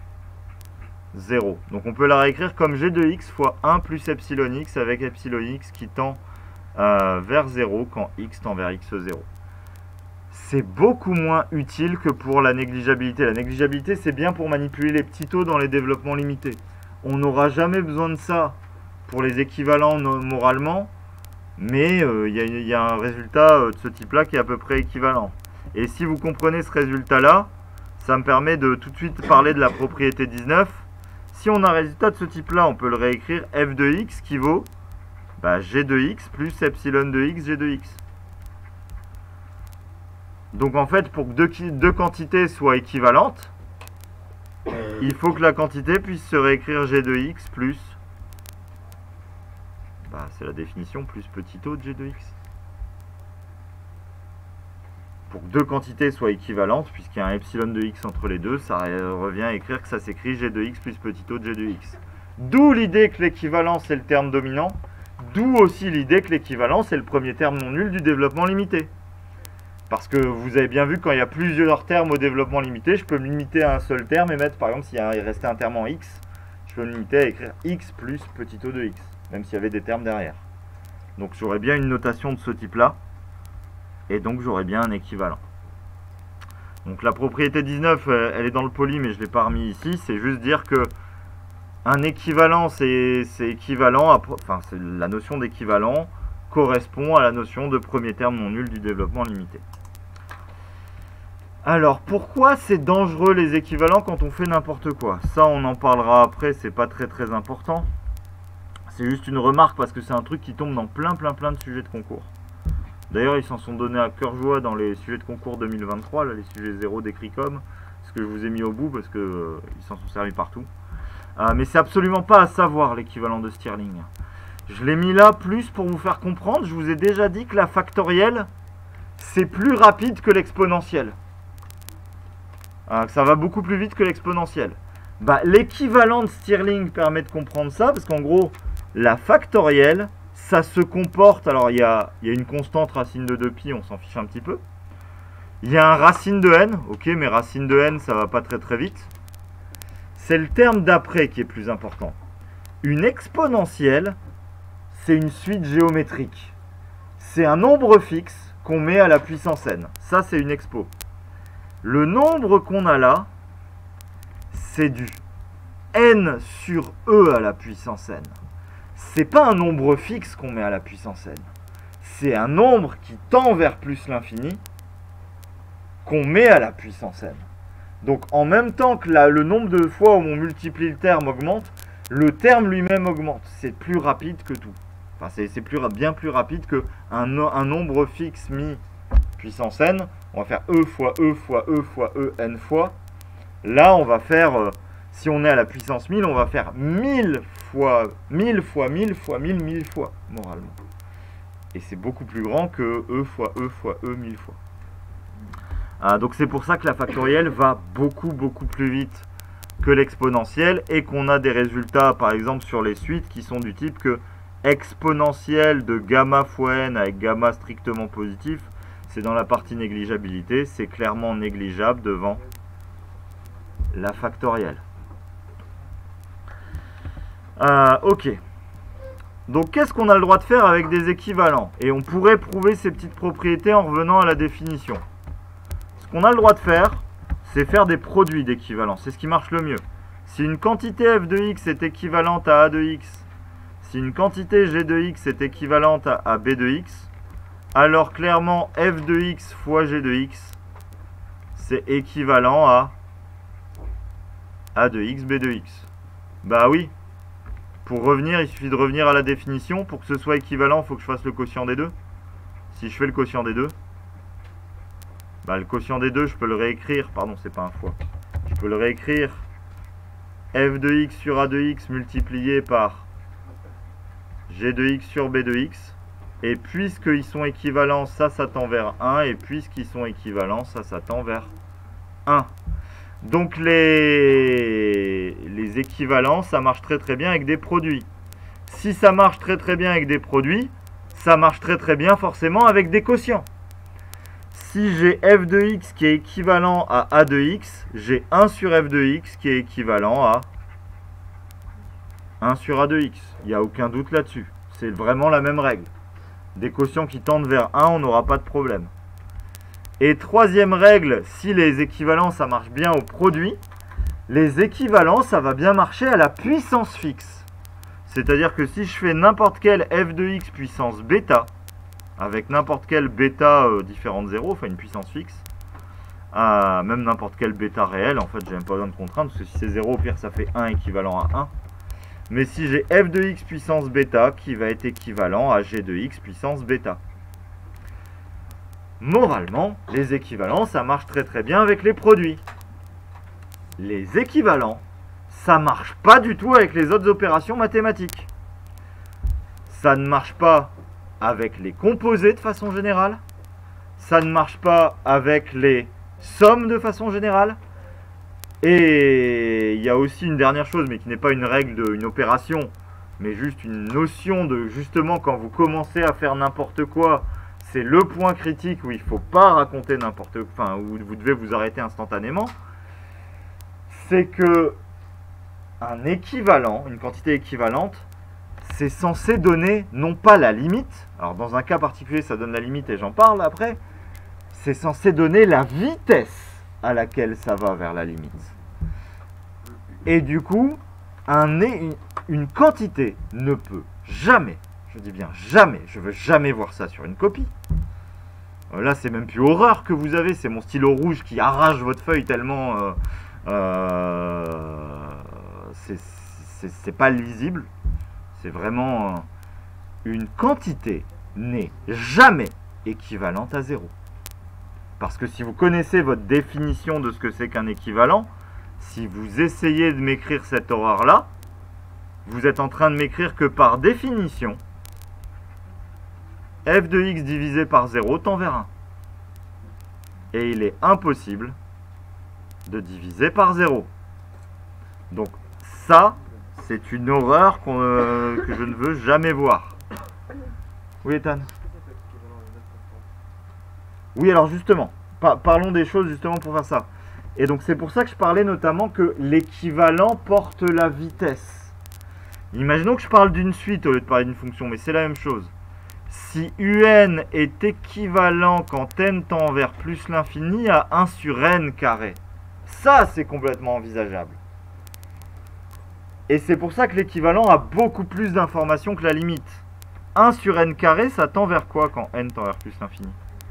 0. Donc on peut la réécrire comme g de x fois 1 plus epsilon x avec epsilon x qui tend vers 0 quand x tend vers x0. C'est beaucoup moins utile que pour la négligeabilité. La négligeabilité, c'est bien pour manipuler les petits taux dans les développements limités. On n'aura jamais besoin de ça pour les équivalents moralement, mais il y a un résultat de ce type-là qui est à peu près équivalent. Et si vous comprenez ce résultat-là, ça me permet de tout de suite parler de la propriété 19. Si on a un résultat de ce type-là, on peut le réécrire f de x qui vaut g de x plus epsilon de x, g de x. Donc en fait, pour que deux quantités soient équivalentes, il faut que la quantité puisse se réécrire g de x plus, c'est la définition, plus petit o de g de x. Pour que deux quantités soient équivalentes, puisqu'il y a un epsilon de x entre les deux, ça revient à écrire que ça s'écrit g de x plus petit o de g de x. D'où l'idée que l'équivalence est le terme dominant, d'où aussi l'idée que l'équivalence est le premier terme non nul du développement limité. Parce que vous avez bien vu, quand il y a plusieurs termes au développement limité, je peux me limiter à un seul terme et mettre, par exemple, s'il restait un terme en x, je peux me limiter à écrire x plus petit o de x, même s'il y avait des termes derrière. Donc j'aurais bien une notation de ce type-là, et donc j'aurais bien un équivalent. Donc la propriété 19, elle est dans le poly, mais je ne l'ai pas remis ici, c'est juste dire que un équivalent, c'est équivalent, la notion d'équivalent correspond à la notion de premier terme non nul du développement limité. Alors, pourquoi c'est dangereux les équivalents quand on fait n'importe quoi? Ça, on en parlera après, c'est pas très important. C'est juste une remarque parce que c'est un truc qui tombe dans plein de sujets de concours. D'ailleurs, ils s'en sont donnés à cœur joie dans les sujets de concours 2023, là, les sujets 0 décrits comme, ce que je vous ai mis au bout parce que ils s'en sont servis partout. Mais c'est absolument pas à savoir l'équivalent de Stirling. Je l'ai mis là plus pour vous faire comprendre. Je vous ai déjà dit que la factorielle, c'est plus rapide que l'exponentielle. Ça va beaucoup plus vite que l'exponentielle. L'équivalent de Stirling permet de comprendre ça, parce qu'en gros, la factorielle, ça se comporte... Alors, il y a une constante racine de 2pi, on s'en fiche un petit peu. Il y a un racine de n, ok, mais racine de n, ça va pas très vite. C'est le terme d'après qui est plus important. Une exponentielle, c'est une suite géométrique. C'est un nombre fixe qu'on met à la puissance n. Ça, c'est une expo. Le nombre qu'on a là, c'est du n sur e à la puissance n. C'est pas un nombre fixe qu'on met à la puissance n. C'est un nombre qui tend vers plus l'infini qu'on met à la puissance n. Donc en même temps que le nombre de fois où on multiplie le terme augmente, le terme lui-même augmente. C'est plus rapide que tout. Enfin, c'est bien plus rapide qu'un nombre fixe mis puissance n. On va faire e fois e fois e fois e n fois. Là, on va faire, si on est à la puissance 1000, on va faire 1000 fois 1000 fois 1000 fois 1000 1000 fois, moralement. Et c'est beaucoup plus grand que e fois e fois e 1000 fois. Donc c'est pour ça que la factorielle va beaucoup plus vite que l'exponentielle et qu'on a des résultats, par exemple, sur les suites qui sont du type que exponentielle de gamma fois n avec gamma strictement positif, c'est dans la partie négligeabilité, c'est clairement négligeable devant la factorielle. Ok. Donc qu'est-ce qu'on a le droit de faire avec des équivalents? Et on pourrait prouver ces petites propriétés en revenant à la définition. Ce qu'on a le droit de faire, c'est faire des produits d'équivalents. C'est ce qui marche le mieux. Si une quantité f de x est équivalente à a de x, si une quantité g de x est équivalente à b de x, alors clairement f de x fois g de x, c'est équivalent à a de x, b de x. Bah oui. Pour revenir, il suffit de revenir à la définition. Pour que ce soit équivalent, il faut que je fasse le quotient des deux. Si je fais le quotient des deux, le quotient des deux, je peux le réécrire. Pardon, c'est pas un fois. Je peux le réécrire f de x sur a de x multiplié par g de x sur b de x. Et puisqu'ils sont équivalents, ça tend vers 1. Et puisqu'ils sont équivalents, ça tend vers 1. Donc les équivalents, ça marche très bien avec des produits. si ça marche très très bien avec des produits, ça marche très très bien forcément avec des quotients. Si j'ai f de x qui est équivalent à a de x, j'ai 1 sur f de x qui est équivalent à 1 sur a de x. Il n'y a aucun doute là-dessus. C'est vraiment la même règle. Des quotients qui tendent vers 1, on n'aura pas de problème. Et troisième règle, si les équivalents, ça marche bien au produit, les équivalents, ça va bien marcher à la puissance fixe. C'est-à-dire que si je fais n'importe quel f de x puissance bêta, avec n'importe quel bêta différent de 0, enfin une puissance fixe, même n'importe quel bêta réel, en fait j'ai même pas besoin de contrainte, parce que si c'est 0, au pire ça fait 1 équivalent à 1. Mais si j'ai f de x puissance bêta qui va être équivalent à g de x puissance bêta. Moralement, les équivalents, ça marche très très bien avec les produits. Les équivalents, ça marche pas du tout avec les autres opérations mathématiques. Ça ne marche pas avec les composés de façon générale. Ça ne marche pas avec les sommes de façon générale. Et il y a aussi une dernière chose, mais qui n'est pas une règle d'une opération, mais juste une notion de, justement, quand vous commencez à faire n'importe quoi, c'est le point critique où il ne faut pas raconter n'importe quoi, enfin, où vous devez vous arrêter instantanément. C'est que un équivalent, une quantité équivalente, c'est censé donner non pas la limite, alors dans un cas particulier ça donne la limite et j'en parle après, c'est censé donner la vitesse à laquelle ça va vers la limite. Et du coup, une quantité ne peut jamais, je dis bien jamais, je veux jamais voir ça sur une copie. Là c'est même plus horreur que vous avez, c'est mon stylo rouge qui arrache votre feuille tellement c'est pas lisible. C'est vraiment une quantité n'est jamais équivalente à 0. Parce que si vous connaissez votre définition de ce que c'est qu'un équivalent, si vous essayez de m'écrire cette horreur-là, vous êtes en train de m'écrire que par définition, f de x divisé par 0 tend vers 1. Et il est impossible de diviser par 0. Donc ça, c'est une horreur que je ne veux jamais voir. Oui, Ethan? Oui, alors justement, parlons des choses justement pour faire ça. Et donc c'est pour ça que je parlais notamment que l'équivalent porte la vitesse. Imaginons que je parle d'une suite au lieu de parler d'une fonction, mais c'est la même chose. Si un est équivalent quand n tend vers plus l'infini à 1 sur n carré, ça c'est complètement envisageable. Et c'est pour ça que l'équivalent a beaucoup plus d'informations que la limite. 1 sur n carré, ça tend vers quoi quand n tend vers plus l'infini?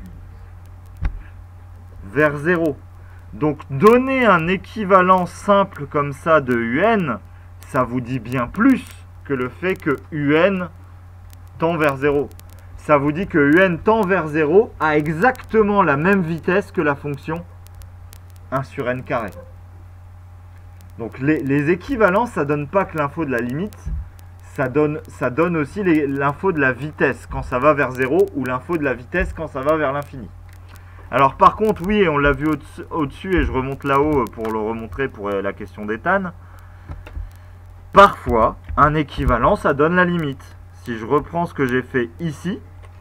Vers 0. Donc donner un équivalent simple comme ça de un, ça vous dit bien plus que le fait que un tend vers 0. Ça vous dit que un tend vers 0 à exactement la même vitesse que la fonction 1 sur n carré. Donc les équivalents, ça donne pas que l'info de la limite, ça donne aussi l'info de la vitesse quand ça va vers 0 ou l'info de la vitesse quand ça va vers l'infini. Alors par contre, oui, on l'a vu au-dessus et je remonte là-haut pour le remontrer pour la question d'Ethan. Parfois, un équivalent, ça donne la limite. Si je reprends ce que j'ai fait ici,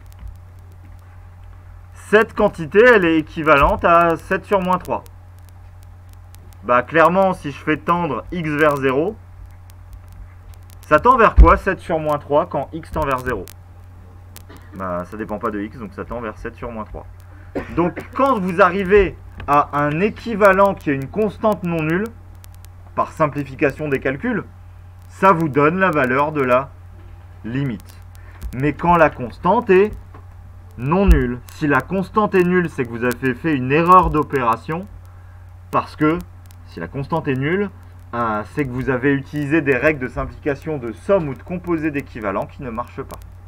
cette quantité, elle est équivalente à 7 sur moins 3. Bah clairement, si je fais tendre x vers 0, ça tend vers quoi 7 sur moins 3 quand x tend vers 0? Bah ça dépend pas de x, donc ça tend vers 7 sur moins 3. Donc quand vous arrivez à un équivalent qui est une constante non nulle, par simplification des calculs, ça vous donne la valeur de la limite. Mais quand la constante est non nulle, si la constante est nulle, c'est que vous avez fait une erreur d'opération, parce que si la constante est nulle, c'est que vous avez utilisé des règles de simplification de somme ou de composé d'équivalent qui ne marchent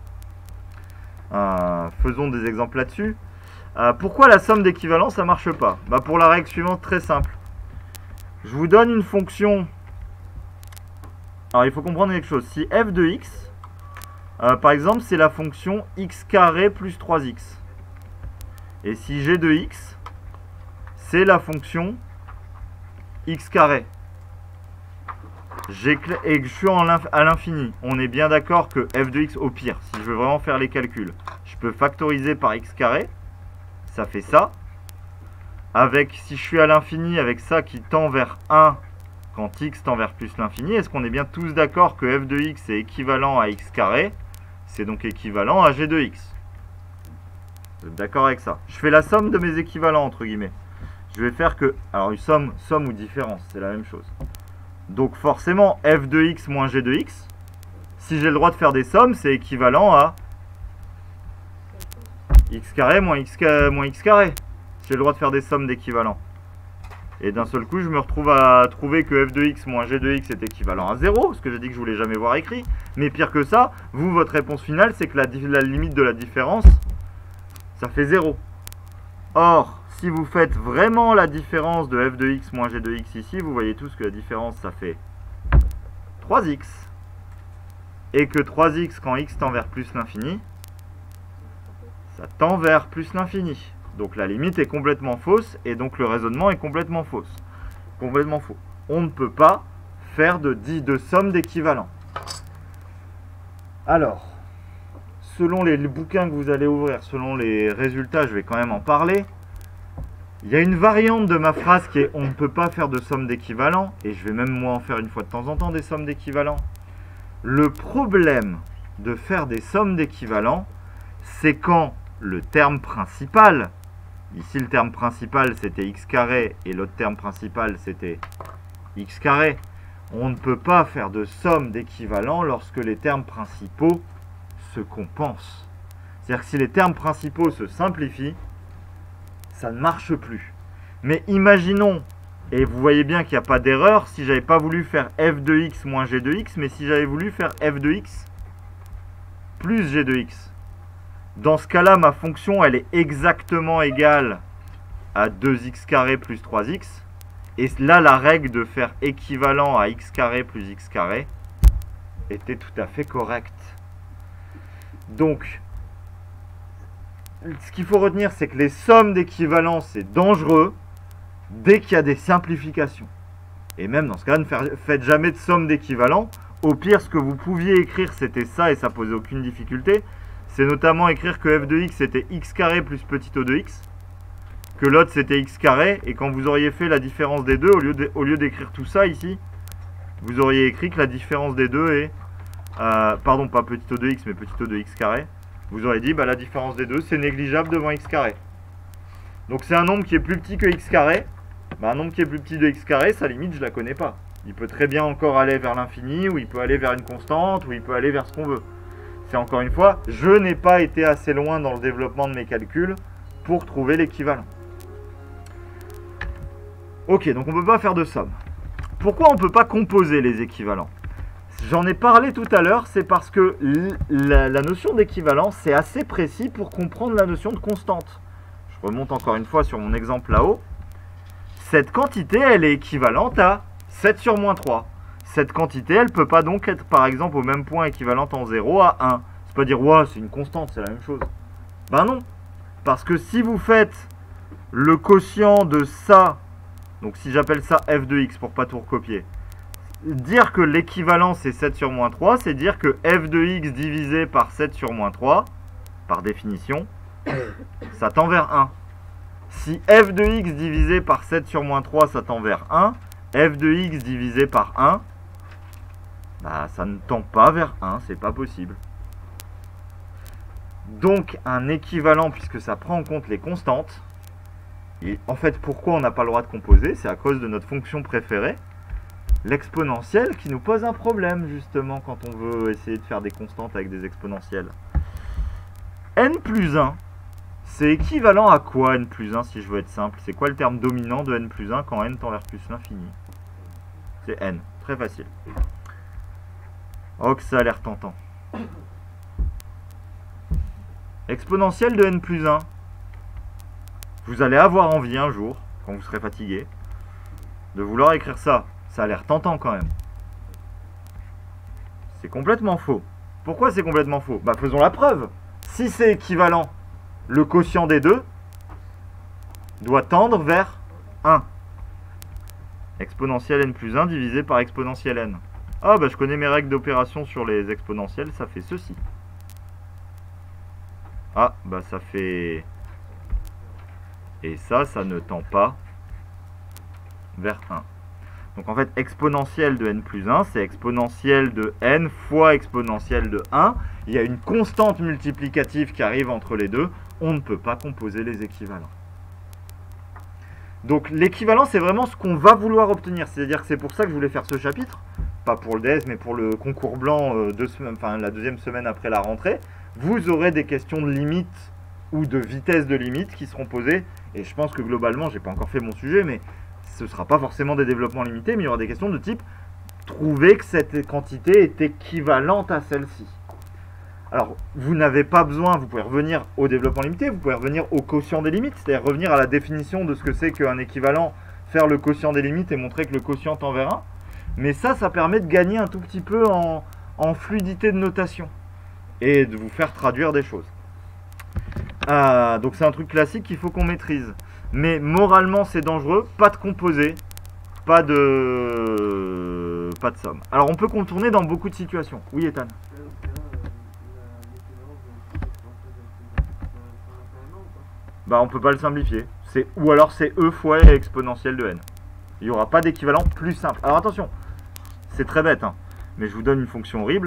pas. Faisons des exemples là-dessus. Pourquoi la somme d'équivalent, ça ne marche pas? Pour la règle suivante, très simple. Je vous donne une fonction. Alors, il faut comprendre quelque chose. Si f de x, par exemple, c'est la fonction x carré plus 3x. Et si g de x, c'est la fonction x carré. et que je suis à l'infini, on est bien d'accord que f de x, au pire, si je veux vraiment faire les calculs, je peux factoriser par x carré, ça fait ça. Avec, si je suis à l'infini, avec ça qui tend vers 1 quand x tend vers plus l'infini, est-ce qu'on est bien tous d'accord que f de x est équivalent à x carré? C'est donc équivalent à g de x. Vous êtes d'accord avec ça? Je fais la somme de mes équivalents, entre guillemets. Je vais faire que... Alors, une somme ou différence, c'est la même chose. Donc, forcément, f de x moins g de x, si j'ai le droit de faire des sommes, c'est équivalent à x carré moins x carré. J'ai le droit de faire des sommes d'équivalents. Et d'un seul coup, je me retrouve à trouver que f de x moins g de x est équivalent à 0, parce que j'ai dit que je voulais jamais voir écrit. Mais pire que ça, vous, votre réponse finale, c'est que la limite de la différence, ça fait 0. Or, si vous faites vraiment la différence de f de x moins g de x ici, vous voyez tous que la différence, ça fait 3x. Et que 3x, quand x tend vers plus l'infini, ça tend vers plus l'infini. Donc la limite est complètement fausse et donc le raisonnement est complètement faux. On ne peut pas faire de somme d'équivalents. Alors, selon les bouquins que vous allez ouvrir, selon les résultats, je vais quand même en parler. Il y a une variante de ma phrase qui est « on ne peut pas faire de somme d'équivalents » et je vais même moi en faire une fois de temps en temps des sommes d'équivalents. Le problème de faire des sommes d'équivalents, c'est quand le terme principal, ici le terme principal c'était x carré et l'autre terme principal c'était x carré, on ne peut pas faire de somme d'équivalents lorsque les termes principaux se compensent. C'est-à-dire que si les termes principaux se simplifient, ça ne marche plus. Mais imaginons, et vous voyez bien qu'il n'y a pas d'erreur, si j'avais pas voulu faire f de x moins g de x, mais si j'avais voulu faire f de x plus g de x. Dans ce cas-là, ma fonction, elle est exactement égale à 2x carré plus 3x. Et là, la règle de faire équivalent à x carré plus x carré était tout à fait correcte. Donc, ce qu'il faut retenir, c'est que les sommes d'équivalents, c'est dangereux dès qu'il y a des simplifications. Et même dans ce cas-là, ne faites jamais de somme d'équivalents. Au pire, ce que vous pouviez écrire, c'était ça et ça posait aucune difficulté. C'est notamment écrire que f de x c'était x carré plus petit o de x, que l'autre c'était x carré, et quand vous auriez fait la différence des deux, au lieu d'écrire tout ça ici, vous auriez écrit que la différence des deux est, pardon, pas petit o de x, mais petit o de x carré, vous auriez dit, bah, la différence des deux, c'est négligeable devant x carré. Donc c'est un nombre qui est plus petit que x carré, bah, un nombre qui est plus petit de x carré, sa limite, je la connais pas. Il peut très bien encore aller vers l'infini, ou il peut aller vers une constante, ou il peut aller vers ce qu'on veut. C'est encore une fois, je n'ai pas été assez loin dans le développement de mes calculs pour trouver l'équivalent. Ok, donc on ne peut pas faire de somme. Pourquoi on ne peut pas composer les équivalents? J'en ai parlé tout à l'heure, c'est parce que la notion d'équivalent, c'est assez précis pour comprendre la notion de constante. Je remonte encore une fois sur mon exemple là-haut. Cette quantité, elle est équivalente à 7 sur moins 3. Cette quantité, elle ne peut pas donc être, par exemple, au même point équivalente en 0 à 1. C'est pas dire, ouais, c'est une constante, c'est la même chose. Ben non. Parce que si vous faites le quotient de ça, donc si j'appelle ça f de x pour pas tout recopier, dire que l'équivalent c'est 7 sur moins 3, c'est dire que f de x divisé par 7 sur moins 3, par définition, ça tend vers 1. Si f de x divisé par 7 sur moins 3, ça tend vers 1, f de x divisé par 1, bah, ça ne tend pas vers 1, c'est pas possible. Donc un équivalent, puisque ça prend en compte les constantes, et en fait pourquoi on n'a pas le droit de composer, c'est à cause de notre fonction préférée, l'exponentielle, qui nous pose un problème justement quand on veut essayer de faire des constantes avec des exponentielles. N plus 1, c'est équivalent à quoi n plus 1 si je veux être simple? C'est quoi le terme dominant de n plus 1 quand n tend vers plus l'infini? C'est n, très facile. Oh que ça a l'air tentant. Exponentielle de n plus 1. Vous allez avoir envie un jour, quand vous serez fatigué, de vouloir écrire ça. Ça a l'air tentant quand même. C'est complètement faux. Pourquoi c'est complètement faux? Bah faisons la preuve. Si c'est équivalent, le quotient des deux doit tendre vers 1. Exponentielle n plus 1 divisé par exponentielle n. Ah bah je connais mes règles d'opération sur les exponentielles, ça fait ceci. Ah bah ça fait... Et ça ne tend pas vers 1. Donc en fait, exponentielle de n plus 1, c'est exponentielle de n fois exponentielle de 1. Il y a une constante multiplicative qui arrive entre les deux. On ne peut pas composer les équivalents. Donc l'équivalent, c'est vraiment ce qu'on va vouloir obtenir. C'est-à-dire que c'est pour ça que je voulais faire ce chapitre. Pas pour le DS, mais pour le concours blanc, la deuxième semaine après la rentrée. Vous aurez des questions de limite ou de vitesse de limite qui seront posées. Et je pense que globalement, j'ai pas encore fait mon sujet, mais ce ne sera pas forcément des développements limités, mais il y aura des questions de type trouver que cette quantité est équivalente à celle-ci. Alors, vous n'avez pas besoin, vous pouvez revenir au développement limité, vous pouvez revenir au quotient des limites, c'est-à-dire revenir à la définition de ce que c'est qu'un équivalent, faire le quotient des limites et montrer que le quotient tend vers 1. Mais ça permet de gagner un tout petit peu en fluidité de notation et de vous faire traduire des choses. Donc c'est un truc classique qu'il faut qu'on maîtrise. Mais moralement c'est dangereux, pas de composé, pas de somme. Alors on peut contourner dans beaucoup de situations. Oui Ethan. Bah on peut pas le simplifier. Ou alors c'est E fois exponentielle de n. Il n'y aura pas d'équivalent plus simple. Alors attention, c'est très bête, hein, mais je vous donne une fonction horrible.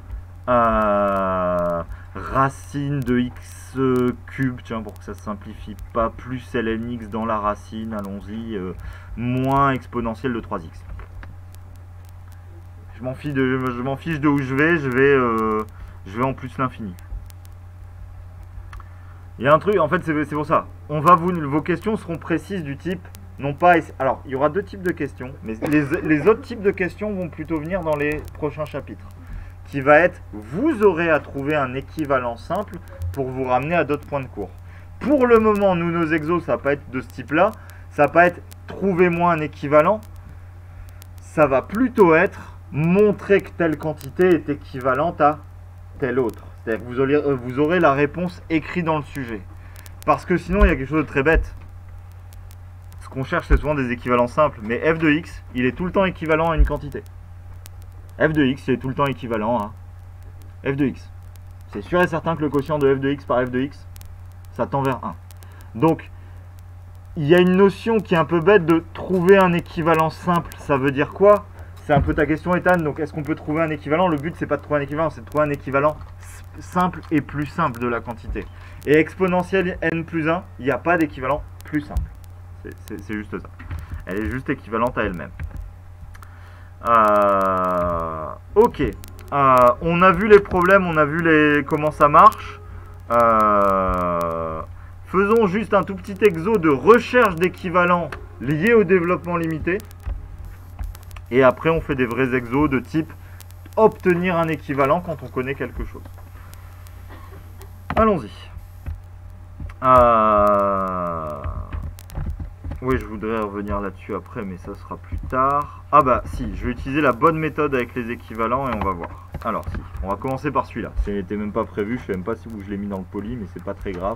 Racine de x cube, tiens, pour que ça se simplifie pas, plus ln x dans la racine, allons-y, moins exponentielle de 3x. Je m'en fiche de où je vais en plus l'infini. Il y a un truc, en fait c'est pour ça, vos questions seront précises du type, non pas, alors il y aura deux types de questions, mais les autres types de questions vont plutôt venir dans les prochains chapitres. Qui va être, vous aurez à trouver un équivalent simple pour vous ramener à d'autres points de cours. Pour le moment, nous, nos exos, ça va pas être de ce type-là. Ça va pas être, trouvez-moi un équivalent. Ça va plutôt être, montrer que telle quantité est équivalente à telle autre. C'est-à-dire que vous aurez la réponse écrite dans le sujet. Parce que sinon, il y a quelque chose de très bête. Ce qu'on cherche, c'est souvent des équivalents simples. Mais f de x, il est tout le temps équivalent à une quantité. F de x est tout le temps équivalent à f de x. C'est sûr et certain que le quotient de f de x par f de x, ça tend vers 1. Donc, il y a une notion qui est un peu bête de trouver un équivalent simple. Ça veut dire quoi? C'est un peu ta question, Ethan. Donc, est-ce qu'on peut trouver un équivalent? Le but, c'est pas de trouver un équivalent, c'est de trouver un équivalent simple et plus simple de la quantité. Et exponentielle n plus 1, il n'y a pas d'équivalent plus simple. C'est juste ça. Elle est juste équivalente à elle-même. Ok, on a vu les problèmes, on a vu comment ça marche. Faisons juste un tout petit exo de recherche d'équivalents liés au développement limité. Et après on fait des vrais exos de type obtenir un équivalent quand on connaît quelque chose. Allons-y. Oui, je voudrais revenir là-dessus après, mais ça sera plus tard. Ah bah si, je vais utiliser la bonne méthode avec les équivalents et on va voir. Alors si, on va commencer par celui-là. Ce n'était même pas prévu, je sais même pas si je l'ai mis dans le poly, mais c'est pas très grave.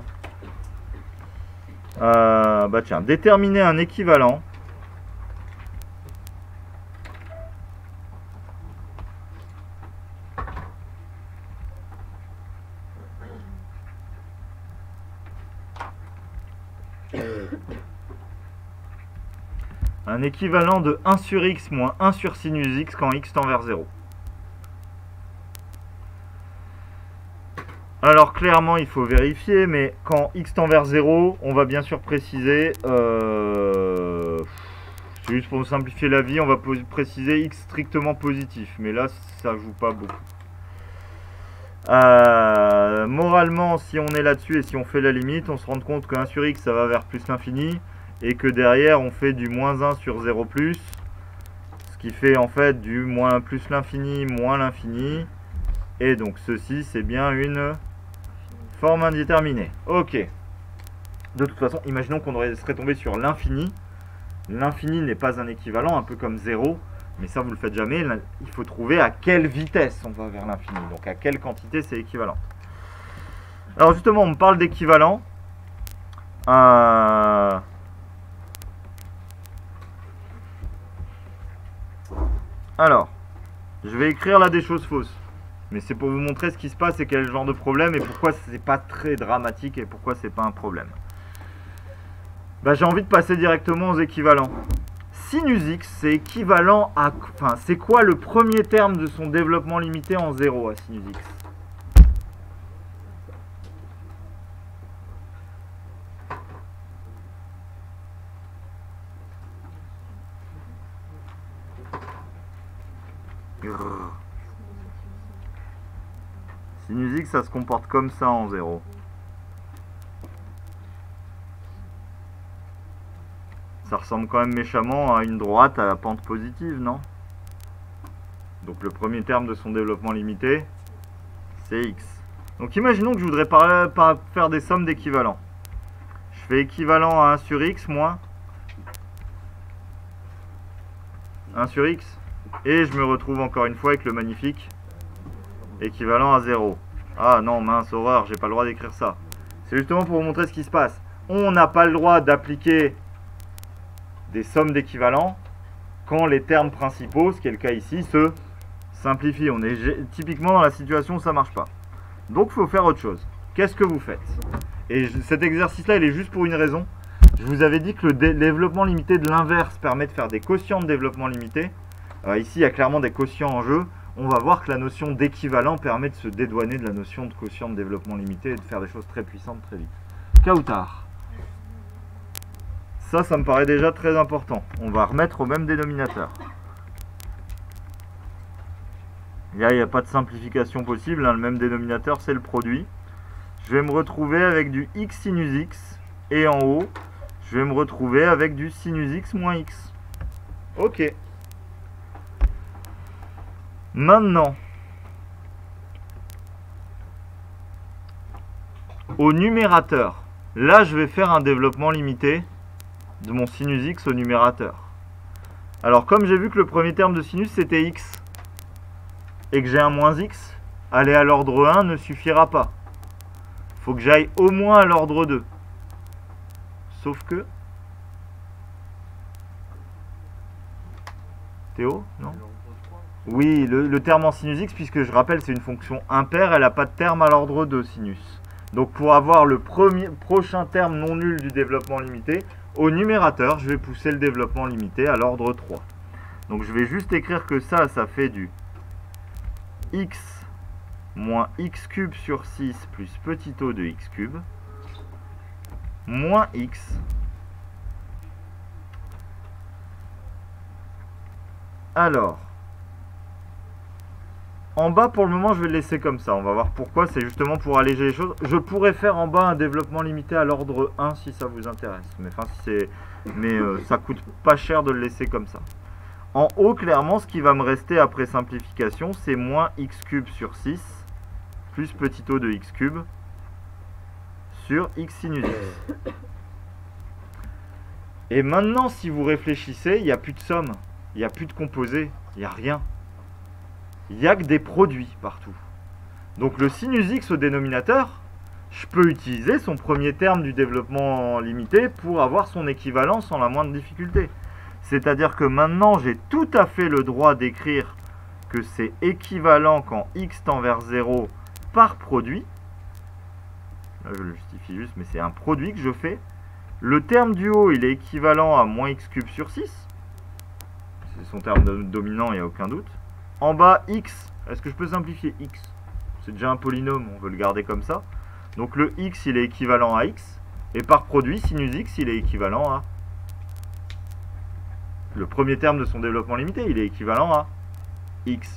Bah tiens, déterminer un équivalent. Un équivalent de 1 sur x moins 1 sur sinus x quand x tend vers 0. Alors clairement il faut vérifier, mais quand x tend vers 0, on va bien sûr préciser, c'est juste pour simplifier la vie, on va préciser x strictement positif, mais là ça joue pas beaucoup. Moralement, si on est là-dessus et si on fait la limite, on se rend compte que 1 sur x ça va vers plus l'infini, et que derrière on fait du moins 1 sur 0 plus, ce qui fait en fait du moins plus l'infini moins l'infini, et donc ceci c'est bien une forme indéterminée. Ok. De toute façon, imaginons qu'on serait tombé sur l'infini. L'infini n'est pas un équivalent, un peu comme 0, mais ça vous le faites jamais. Il faut trouver à quelle vitesse on va vers l'infini, donc à quelle quantité c'est équivalent. Alors justement, on me parle d'équivalent. Alors, Je vais écrire là des choses fausses. Mais c'est pour vous montrer ce qui se passe et quel est le genre de problème et pourquoi c'est pas très dramatique et pourquoi c'est pas un problème. Bah, j'ai envie de passer directement aux équivalents. Sinus x, c'est équivalent à... Enfin, c'est quoi le premier terme de son développement limité en 0 à sinus x? Sinus x, ça se comporte comme ça en 0. Ça ressemble quand même méchamment à une droite à la pente positive, non? Donc le premier terme de son développement limité, c'est x. Donc imaginons que je voudrais faire des sommes d'équivalents. Je fais équivalent à 1 sur x moins 1 sur x. Et je me retrouve encore une fois avec le magnifique équivalent à 0. Ah non, mince, horreur, j'ai pas le droit d'écrire ça. C'est justement pour vous montrer ce qui se passe. On n'a pas le droit d'appliquer des sommes d'équivalents quand les termes principaux, ce qui est le cas ici, se simplifient. On est typiquement dans la situation où ça ne marche pas. Donc il faut faire autre chose. Qu'est-ce que vous faites? Et cet exercice-là, il est juste pour une raison. Je vous avais dit que le développement limité de l'inverse permet de faire des quotients de développement limité. Ici, il y a clairement des quotients en jeu. On va voir que la notion d'équivalent permet de se dédouaner de la notion de quotient de développement limité et de faire des choses très puissantes très vite. Kautar. Ça me paraît déjà très important. On va remettre au même dénominateur. Là, il n'y a pas de simplification possible. Le même dénominateur, c'est le produit. Je vais me retrouver avec du x sinus x. Et en haut, je vais me retrouver avec du sinus x moins x. Ok. Maintenant, au numérateur, là, je vais faire un développement limité de mon sinus x au numérateur. Alors comme j'ai vu que le premier terme de sinus c'était x et que j'ai un moins x, aller à l'ordre 1 ne suffira pas. Il faut que j'aille au moins à l'ordre 2. Sauf que... Théo? Non? Oui, le terme en sinus x, puisque je rappelle c'est une fonction impaire, elle n'a pas de terme à l'ordre 2 sinus. Donc pour avoir le prochain terme non nul du développement limité, au numérateur, je vais pousser le développement limité à l'ordre 3. Donc je vais juste écrire que ça fait du x moins x cube sur 6 plus petit o de x cube moins x. Alors, en bas, pour le moment, je vais le laisser comme ça. On va voir pourquoi. C'est justement pour alléger les choses. Je pourrais faire en bas un développement limité à l'ordre 1 si ça vous intéresse. Mais ça coûte pas cher de le laisser comme ça. En haut, clairement, ce qui va me rester après simplification, c'est moins x cube sur 6 plus petit o de x cube sur x sinus x. Et maintenant, si vous réfléchissez, il n'y a plus de somme, il n'y a plus de composés, il n'y a rien. Il n'y a que des produits partout. Donc le sinus x au dénominateur, je peux utiliser son premier terme du développement limité pour avoir son équivalent sans la moindre difficulté. C'est-à-dire que maintenant, j'ai tout à fait le droit d'écrire que c'est équivalent quand x tend vers 0 par produit. Là, je le justifie juste, mais c'est un produit que je fais. Le terme du haut, il est équivalent à moins x cube sur 6. C'est son terme dominant, il n'y a aucun doute. En bas, x, est-ce que je peux simplifier x? C'est déjà un polynôme, on veut le garder comme ça. Donc le x, il est équivalent à x. Et par produit, sinus x, il est équivalent à... Le premier terme de son développement limité, il est équivalent à x.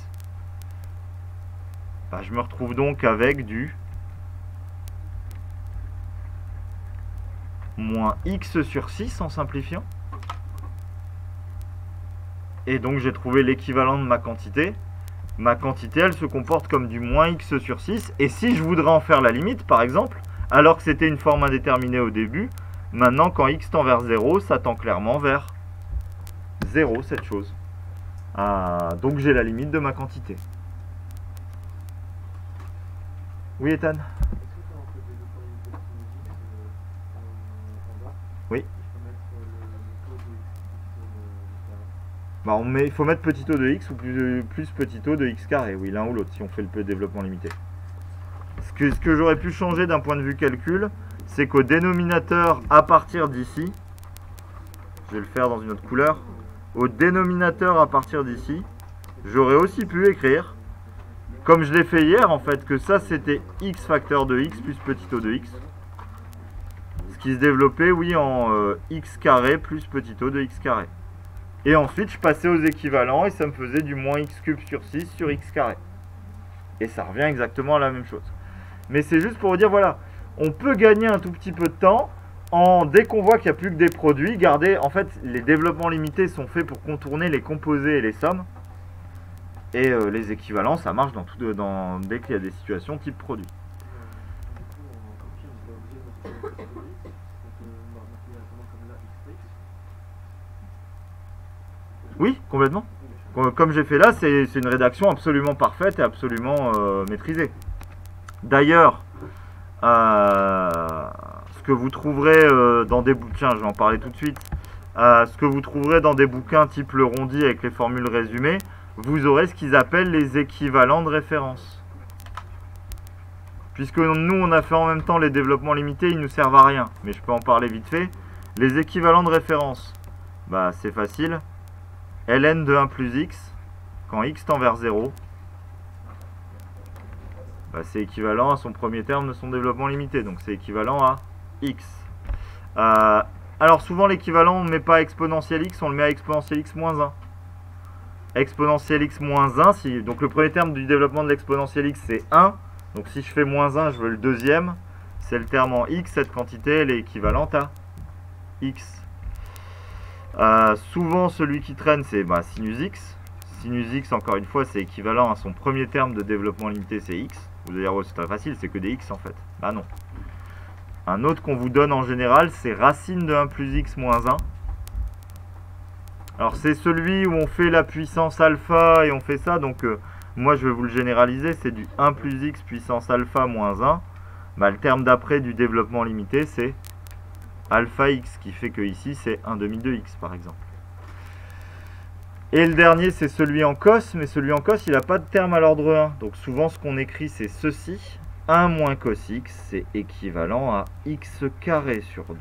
Bah, je me retrouve donc avec du moins x sur 6 en simplifiant. Et donc j'ai trouvé l'équivalent de ma quantité. Ma quantité, elle se comporte comme du moins x sur 6. Et si je voudrais en faire la limite, par exemple, alors que c'était une forme indéterminée au début, maintenant quand x tend vers 0, ça tend clairement vers 0, cette chose. Donc j'ai la limite de ma quantité. Oui, Ethan? Oui. Bah, il faut mettre petit O de x ou plus petit O de x carré, oui, l'un ou l'autre, si on fait le développement limité. Ce que j'aurais pu changer d'un point de vue calcul, c'est qu'au dénominateur, à partir d'ici, je vais le faire dans une autre couleur, au dénominateur à partir d'ici, j'aurais aussi pu écrire, comme je l'ai fait hier en fait, que ça c'était x facteur de x plus petit O de x. Ce qui se développait, oui, en x carré plus petit O de x carré. Et ensuite je passais aux équivalents et ça me faisait du moins x cube sur 6 sur x carré. Et ça revient exactement à la même chose. Mais c'est juste pour vous dire, voilà, on peut gagner un tout petit peu de temps dès qu'on voit qu'il n'y a plus que des produits, garder, en fait, les développements limités sont faits pour contourner les composés et les sommes. Et les équivalents, ça marche dès qu'il y a des situations type produit. Oui, complètement. Comme j'ai fait là, c'est une rédaction absolument parfaite et absolument maîtrisée. D'ailleurs, ce que vous trouverez dans des bouquins, je vais en parler tout de suite, ce que vous trouverez dans des bouquins type le Rondi avec les formules résumées, vous aurez ce qu'ils appellent les équivalents de référence. Puisque nous, on a fait en même temps les développements limités, ils ne nous servent à rien. Mais je peux en parler vite fait. Les équivalents de référence, bah, c'est facile. ln de 1 plus x, quand x tend vers 0, bah, c'est équivalent à son premier terme de son développement limité. Donc c'est équivalent à x. Alors souvent l'équivalent, on ne met pas exponentielle x, on le met à exponentielle x moins 1. Exponentielle x moins 1, donc le premier terme du développement de l'exponentielle x c'est 1. Donc si je fais moins 1, je veux le deuxième. C'est le terme en x, cette quantité elle est équivalente à x. Souvent celui qui traîne c'est sinus x. Sinus x encore une fois c'est équivalent à son premier terme de développement limité, c'est x. Vous allez dire oh, c'est très facile, c'est que des x en fait. Bah non. Un autre qu'on vous donne en général c'est racine de 1 plus x moins 1. Alors c'est celui où on fait la puissance alpha et on fait ça, donc moi je vais vous le généraliser, c'est du 1 plus x puissance alpha moins 1. Bah, le terme d'après du développement limité c'est alpha x, qui fait que ici c'est 1 demi de x par exemple. Et le dernier c'est celui en cos, mais celui en cos il n'a pas de terme à l'ordre 1. Donc souvent ce qu'on écrit c'est ceci, 1 moins cos x c'est équivalent à x carré sur 2.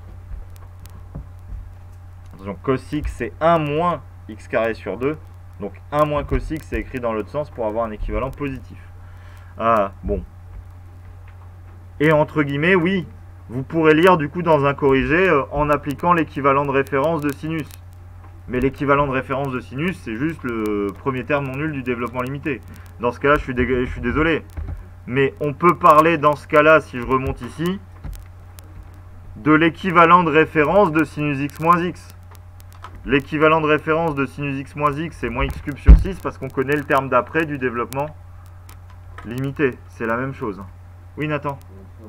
Donc cos x c'est 1 moins x carré sur 2. Donc 1 moins cos x c'est écrit dans l'autre sens pour avoir un équivalent positif. Ah bon. Et entre guillemets, oui, vous pourrez lire du coup dans un corrigé en appliquant l'équivalent de référence de sinus. Mais l'équivalent de référence de sinus c'est juste le premier terme non nul du développement limité. Dans ce cas là je suis désolé. Mais on peut parler dans ce cas là, si je remonte ici, de l'équivalent de référence de sinus x moins x. L'équivalent de référence de sinus x moins x, c'est moins x cube sur 6 parce qu'on connaît le terme d'après du développement limité. C'est la même chose. Oui, Nathan?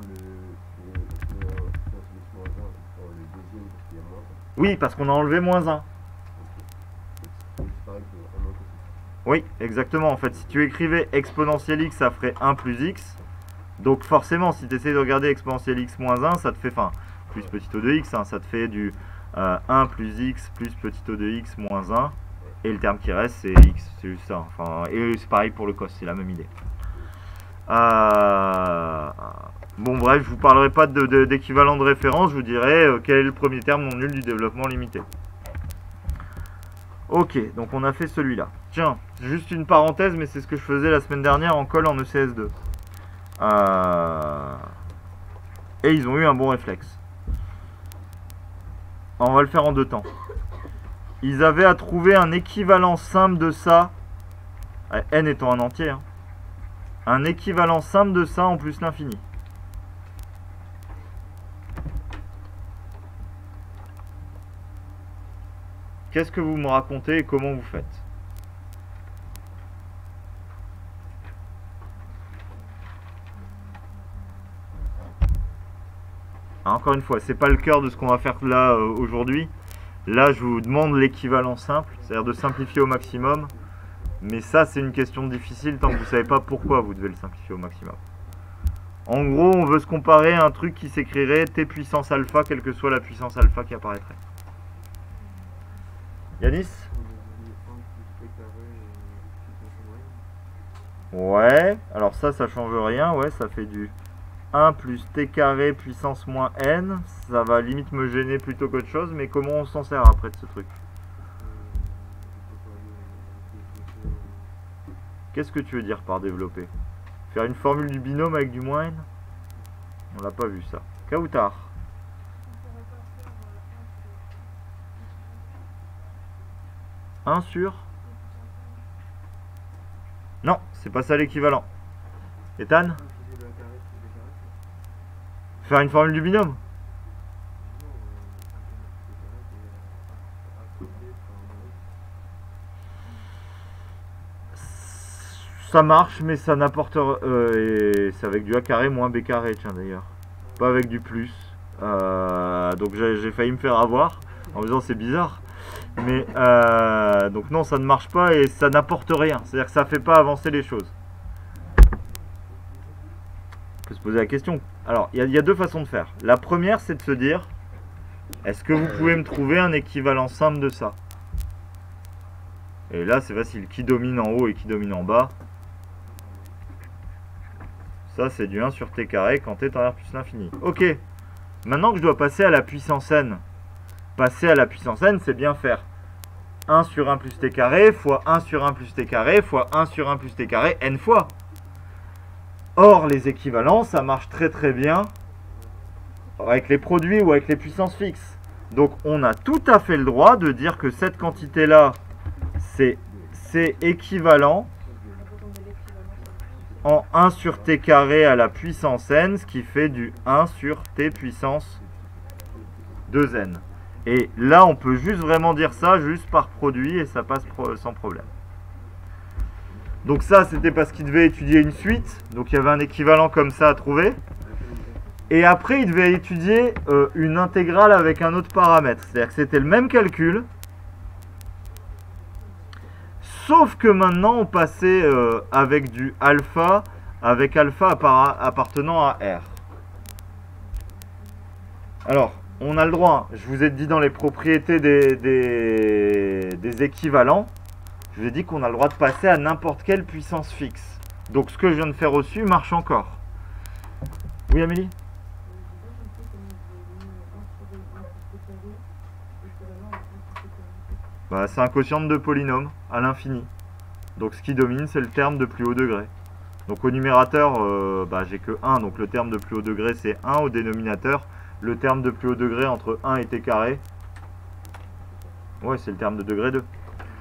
Oui, parce qu'on a enlevé moins 1. Oui, exactement. En fait, si tu écrivais exponentielle x, ça ferait 1 plus x. Donc forcément, si tu essaies de regarder exponentielle x moins 1, ça te fait, enfin, plus petit o de x, hein, ça te fait du 1 plus x plus petit o de x moins 1. Et le terme qui reste, c'est x. C'est juste ça. Enfin, et c'est pareil pour le cos, c'est la même idée. Bon, bref, je vous parlerai pas d'équivalent de référence, je vous dirai quel est le premier terme non nul du développement limité. Ok, donc on a fait celui-là. Tiens, juste une parenthèse, mais c'est ce que je faisais la semaine dernière en colle en ECS2. Et ils ont eu un bon réflexe. On va le faire en deux temps. Ils avaient à trouver un équivalent simple de ça, n étant un entier, hein, un équivalent simple de ça en plus l'infini. Qu'est-ce que vous me racontez et comment vous faites? Encore une fois, c'est pas le cœur de ce qu'on va faire là aujourd'hui. Là, je vous demande l'équivalent simple, c'est-à-dire de simplifier au maximum. Mais ça, c'est une question difficile tant que vous ne savez pas pourquoi vous devez le simplifier au maximum. En gros, on veut se comparer à un truc qui s'écrirait t puissance alpha, quelle que soit la puissance alpha qui apparaîtrait. Yanis? Ouais, alors ça change rien, ouais, ça fait du 1 plus t carré puissance moins n. Ça va limite me gêner plutôt qu'autre chose, mais comment on s'en sert après de ce truc? Qu'est-ce que tu veux dire par développer? Faire une formule du binôme avec du moins n? On l'a pas vu ça. Kautar. Un sur? Non, c'est pas ça l'équivalent. Ethan? Faire une formule du binôme? Ça marche, mais ça n'apporte... et c'est avec du a carré moins b carré, tiens d'ailleurs. Pas avec du plus. Donc j'ai failli me faire avoir en me disant c'est bizarre. Mais donc non, ça ne marche pas et ça n'apporte rien. C'est-à-dire que ça ne fait pas avancer les choses. On peut se poser la question. Alors, il y a deux façons de faire. La première, c'est de se dire, est-ce que vous pouvez me trouver un équivalent simple de ça? Et là, c'est facile. Qui domine en haut et qui domine en bas? Ça, c'est du 1 sur t carré quand t tend vers plus l'infini. Ok. Maintenant que je dois passer à la puissance n. Passer à la puissance n, c'est bien faire 1 sur 1 plus t carré fois 1 sur 1 plus t carré fois 1 sur 1 plus t carré n fois. Or, les équivalents, ça marche très très bien avec les produits ou avec les puissances fixes. Donc, on a tout à fait le droit de dire que cette quantité-là, c'est équivalent en 1 sur t carré à la puissance n, ce qui fait du 1 sur t puissance 2n. Et là, on peut juste vraiment dire ça, juste par produit, et ça passe sans problème. Donc ça, c'était parce qu'il devait étudier une suite. Donc il y avait un équivalent comme ça à trouver. Et après, il devait étudier une intégrale avec un autre paramètre. C'est-à-dire que c'était le même calcul. Sauf que maintenant, on passait avec du alpha, avec alpha appartenant à R. Alors, on a le droit, je vous ai dit dans les propriétés des équivalents, je vous ai dit qu'on a le droit de passer à n'importe quelle puissance fixe. Donc ce que je viens de faire au-dessus marche encore. Oui, Amélie? Bah, c'est un quotient de deux polynômes à l'infini. Donc ce qui domine, c'est le terme de plus haut degré. Donc au numérateur, j'ai que 1, donc le terme de plus haut degré, c'est 1. Au dénominateur, le terme de plus haut degré entre 1 et t carré, ouais, c'est le terme de degré 2.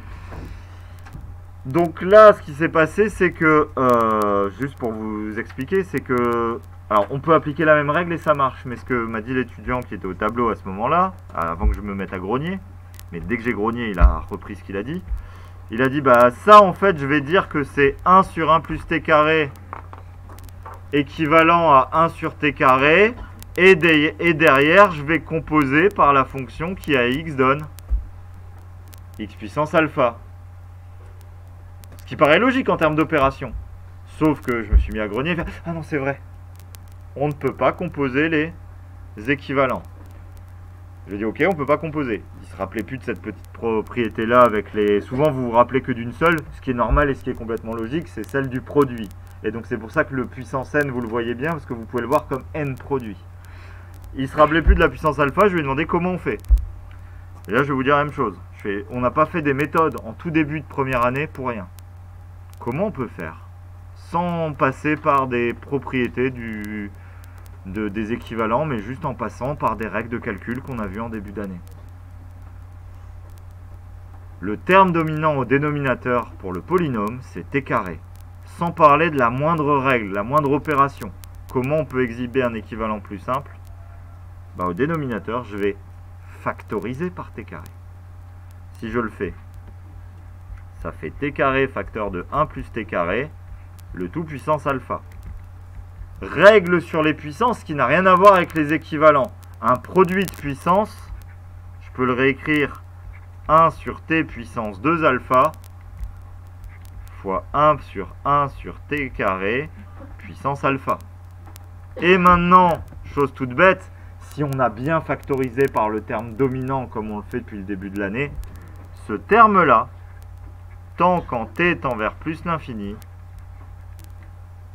Donc là, ce qui s'est passé, c'est que, juste pour vous expliquer, c'est que, alors on peut appliquer la même règle et ça marche, mais ce que m'a dit l'étudiant qui était au tableau à ce moment-là, avant que je me mette à grogner, mais dès que j'ai grogné, il a repris ce qu'il a dit. Il a dit, bah ça en fait, je vais dire que c'est 1 sur 1 plus t carré équivalent à 1 sur t carré, et derrière, je vais composer par la fonction qui à x donne x puissance alpha. Ce qui paraît logique en termes d'opération. Sauf que je me suis mis à grogner et faire, ah non, c'est vrai. On ne peut pas composer les équivalents. Je dis, ok, on ne peut pas composer. Il ne se rappelait plus de cette petite propriété-là avec les... Souvent, vous vous rappelez que d'une seule. Ce qui est normal et ce qui est complètement logique, c'est celle du produit. Et donc, c'est pour ça que le puissance n, vous le voyez bien, parce que vous pouvez le voir comme n produit. Il ne se rappelait plus de la puissance alpha, je lui ai demandé comment on fait. Et là, je vais vous dire la même chose. On n'a pas fait des méthodes en tout début de première année pour rien. Comment on peut faire sans passer par des propriétés des équivalents, mais juste en passant par des règles de calcul qu'on a vues en début d'année? Le terme dominant au dénominateur pour le polynôme, c'est t carré. Sans parler de la moindre règle, la moindre opération. Comment on peut exhiber un équivalent plus simple? Au dénominateur, je vais factoriser par t carré. Si je le fais, ça fait t carré facteur de 1 plus t carré, le tout puissance alpha. Règle sur les puissances qui n'a rien à voir avec les équivalents. Un produit de puissance, je peux le réécrire 1 sur t puissance 2 alpha fois 1 sur t carré puissance alpha. Et maintenant, chose toute bête, si on a bien factorisé par le terme dominant comme on le fait depuis le début de l'année, ce terme-là, tant quand t tend vers plus l'infini,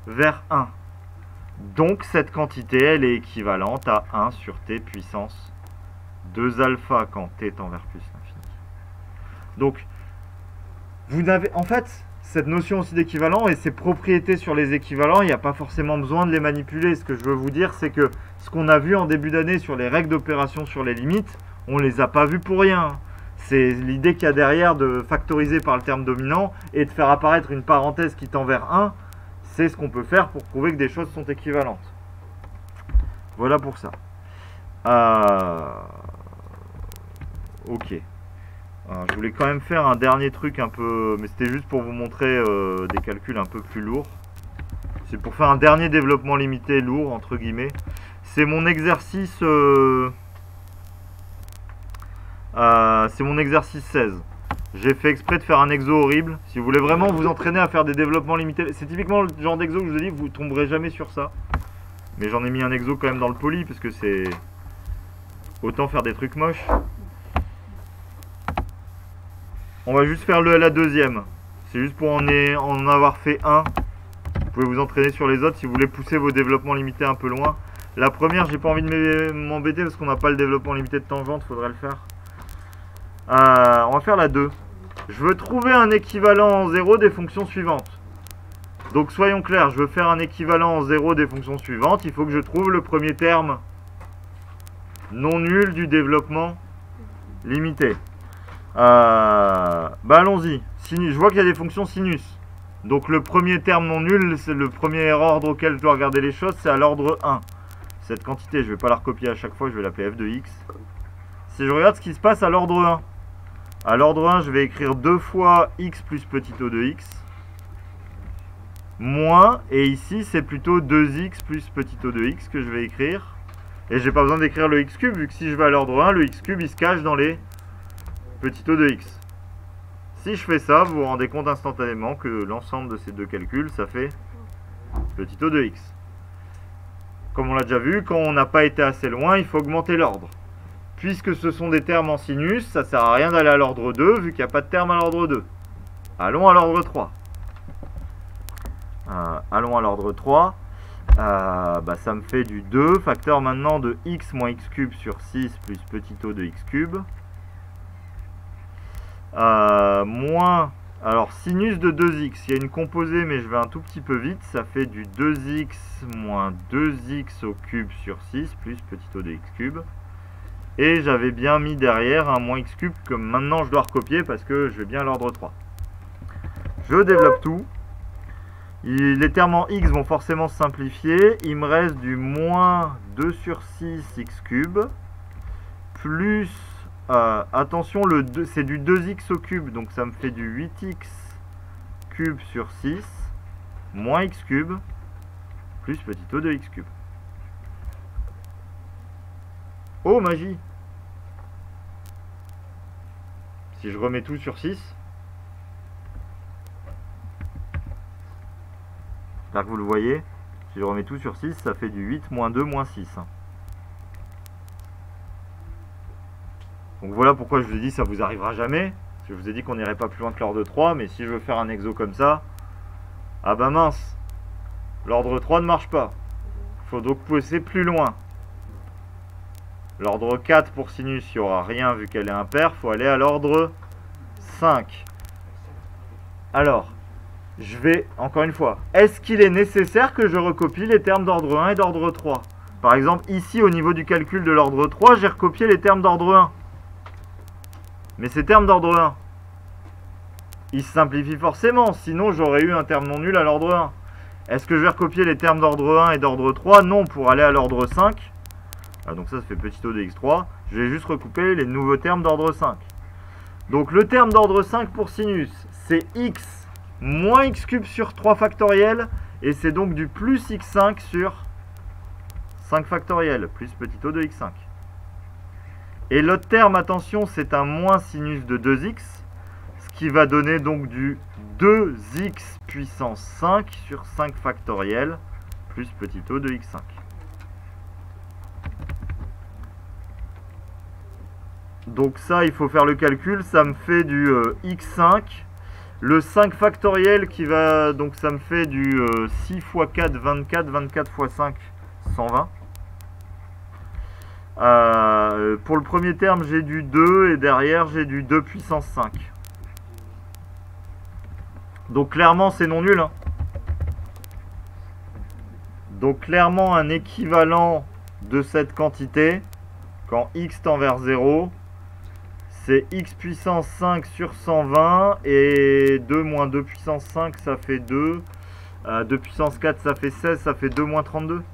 vers 1. Donc cette quantité, elle est équivalente à 1 sur t puissance 2 alpha quand t tend vers plus l'infini. Donc, vous avez en fait cette notion aussi d'équivalent et ses propriétés sur les équivalents, il n'y a pas forcément besoin de les manipuler. Ce que je veux vous dire, c'est que ce qu'on a vu en début d'année sur les règles d'opération sur les limites, on ne les a pas vues pour rien. C'est l'idée qu'il y a derrière de factoriser par le terme dominant et de faire apparaître une parenthèse qui tend vers 1. C'est ce qu'on peut faire pour prouver que des choses sont équivalentes. Voilà pour ça. Ok. Alors, je voulais quand même faire un dernier truc un peu... Mais c'était juste pour vous montrer des calculs un peu plus lourds. C'est pour faire un dernier développement limité lourd, entre guillemets. C'est mon exercice... c'est mon exercice 16. J'ai fait exprès de faire un exo horrible. Si vous voulez vraiment vous entraîner à faire des développements limités... C'est typiquement le genre d'exo que je vous ai dit, vous ne tomberez jamais sur ça. Mais j'en ai mis un exo quand même dans le poly, parce que c'est... Autant faire des trucs moches. On va juste faire la deuxième. C'est juste pour en avoir fait un. Vous pouvez vous entraîner sur les autres si vous voulez pousser vos développements limités un peu loin. La première, j'ai pas envie de m'embêter parce qu'on n'a pas le développement limité de tangente, faudrait le faire. On va faire la 2. Je veux trouver un équivalent en 0 des fonctions suivantes. Donc soyons clairs, je veux faire un équivalent en 0 des fonctions suivantes. Il faut que je trouve le premier terme non nul du développement limité. Allons-y. Je vois qu'il y a des fonctions sinus. Donc le premier terme non nul, c'est le premier ordre auquel je dois regarder les choses, c'est à l'ordre 1. Cette quantité, je ne vais pas la recopier à chaque fois, je vais l'appeler f de x. Si je regarde ce qui se passe à l'ordre 1, à l'ordre 1, je vais écrire 2 fois x plus petit o de x, moins, et ici c'est plutôt 2x plus petit o de x que je vais écrire. Et j'ai pas besoin d'écrire le x cube, vu que si je vais à l'ordre 1, le x cube il se cache dans les petit o de x. Si je fais ça, vous vous rendez compte instantanément que l'ensemble de ces deux calculs, ça fait petit o de x. Comme on l'a déjà vu, quand on n'a pas été assez loin, il faut augmenter l'ordre. Puisque ce sont des termes en sinus, ça ne sert à rien d'aller à l'ordre 2, vu qu'il n'y a pas de terme à l'ordre 2. Allons à l'ordre 3. Allons à l'ordre 3. Ça me fait du 2, facteur maintenant de x moins x cube sur 6 plus petit o de x cube. Moins, alors sinus de 2x, il y a une composée mais je vais un tout petit peu vite, ça fait du 2x moins 2x au cube sur 6 plus petit o de x cube. Et j'avais bien mis derrière un moins x cube que maintenant je dois recopier parce que je vais bien à l'ordre 3. Je développe tout. Les termes en x vont forcément se simplifier. Il me reste du moins 2 sur 6 x cube plus... attention, c'est du 2x au cube, donc ça me fait du 8x cube sur 6 moins x cube plus petit o de x cube. Oh magie! Si je remets tout sur 6, j'espère que vous le voyez, si je remets tout sur 6, ça fait du 8 moins 2 moins 6. Donc voilà pourquoi je vous ai dit ça vous arrivera jamais. Je vous ai dit qu'on n'irait pas plus loin que l'ordre 3, mais si je veux faire un exo comme ça, ah bah mince, l'ordre 3 ne marche pas. Il faut donc pousser plus loin. L'ordre 4 pour sinus, il n'y aura rien vu qu'elle est impaire, il faut aller à l'ordre 5. Alors, je vais, encore une fois, est-ce qu'il est nécessaire que je recopie les termes d'ordre 1 et d'ordre 3? Par exemple, ici, au niveau du calcul de l'ordre 3, j'ai recopié les termes d'ordre 1. Mais ces termes d'ordre 1, ils se simplifient forcément, sinon j'aurais eu un terme non nul à l'ordre 1. Est-ce que je vais recopier les termes d'ordre 1 et d'ordre 3? Non, pour aller à l'ordre 5. Donc ça fait petit o de x3. Je vais juste recouper les nouveaux termes d'ordre 5. Donc le terme d'ordre 5 pour sinus, c'est x moins x cube sur 3 factoriel. Et c'est donc du plus x5 sur 5 factoriel, plus petit o de x5. Et l'autre terme, attention, c'est un moins sinus de 2x, ce qui va donner donc du 2x puissance 5 sur 5 factoriel, plus petit o de x5. Donc ça, il faut faire le calcul, ça me fait du x5. Le 5 factoriel qui va, donc ça me fait du 6 x 4, 24, 24 x 5, 120. Pour le premier terme, j'ai du 2 et derrière, j'ai du 2 puissance 5. Donc clairement, c'est non nul. Hein. Donc clairement, un équivalent de cette quantité, quand x tend vers 0, c'est x puissance 5 sur 120, et 2 moins 2 puissance 5, ça fait 2. 2 puissance 4, ça fait 16, ça fait 2 moins 32.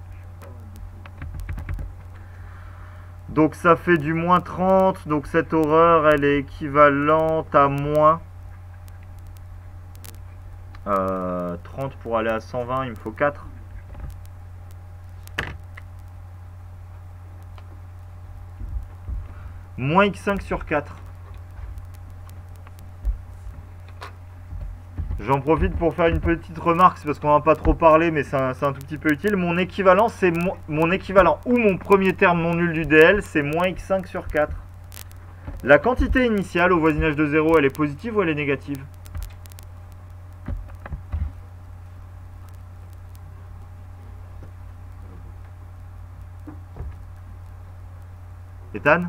Donc ça fait du moins 30, donc cette horreur, elle est équivalente à moins 30 pour aller à 120, il me faut 4. Moins x5 sur 4. J'en profite pour faire une petite remarque, c'est parce qu'on n'en a pas trop parlé, mais c'est un tout petit peu utile. Mon équivalent, c'est mon équivalent ou mon premier terme non nul du DL, c'est moins x5 sur 4. La quantité initiale au voisinage de 0, elle est positive ou elle est négative? Ethan?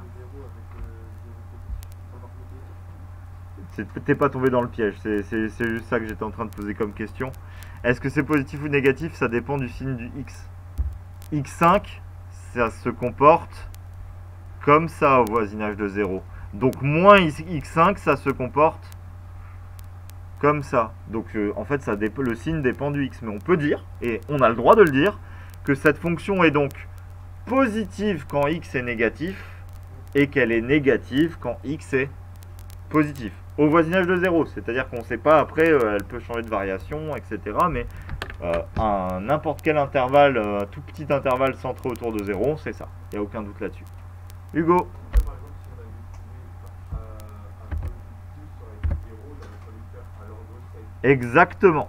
T'es pas tombé dans le piège, c'est juste ça que j'étais en train de poser comme question. Est-ce que c'est positif ou négatif? Ça dépend du signe du x. x5, ça se comporte comme ça au voisinage de 0. Donc moins x5, ça se comporte comme ça. Donc en fait, le signe dépend du x. Mais on peut dire, et on a le droit de le dire, que cette fonction est donc positive quand x est négatif et qu'elle est négative quand x est positif. Au voisinage de 0, c'est-à-dire qu'on ne sait pas, après, elle peut changer de variation, etc. Mais à n'importe quel intervalle, un tout petit intervalle centré autour de 0, c'est ça. Il n'y a aucun doute là-dessus. Hugo? Exactement.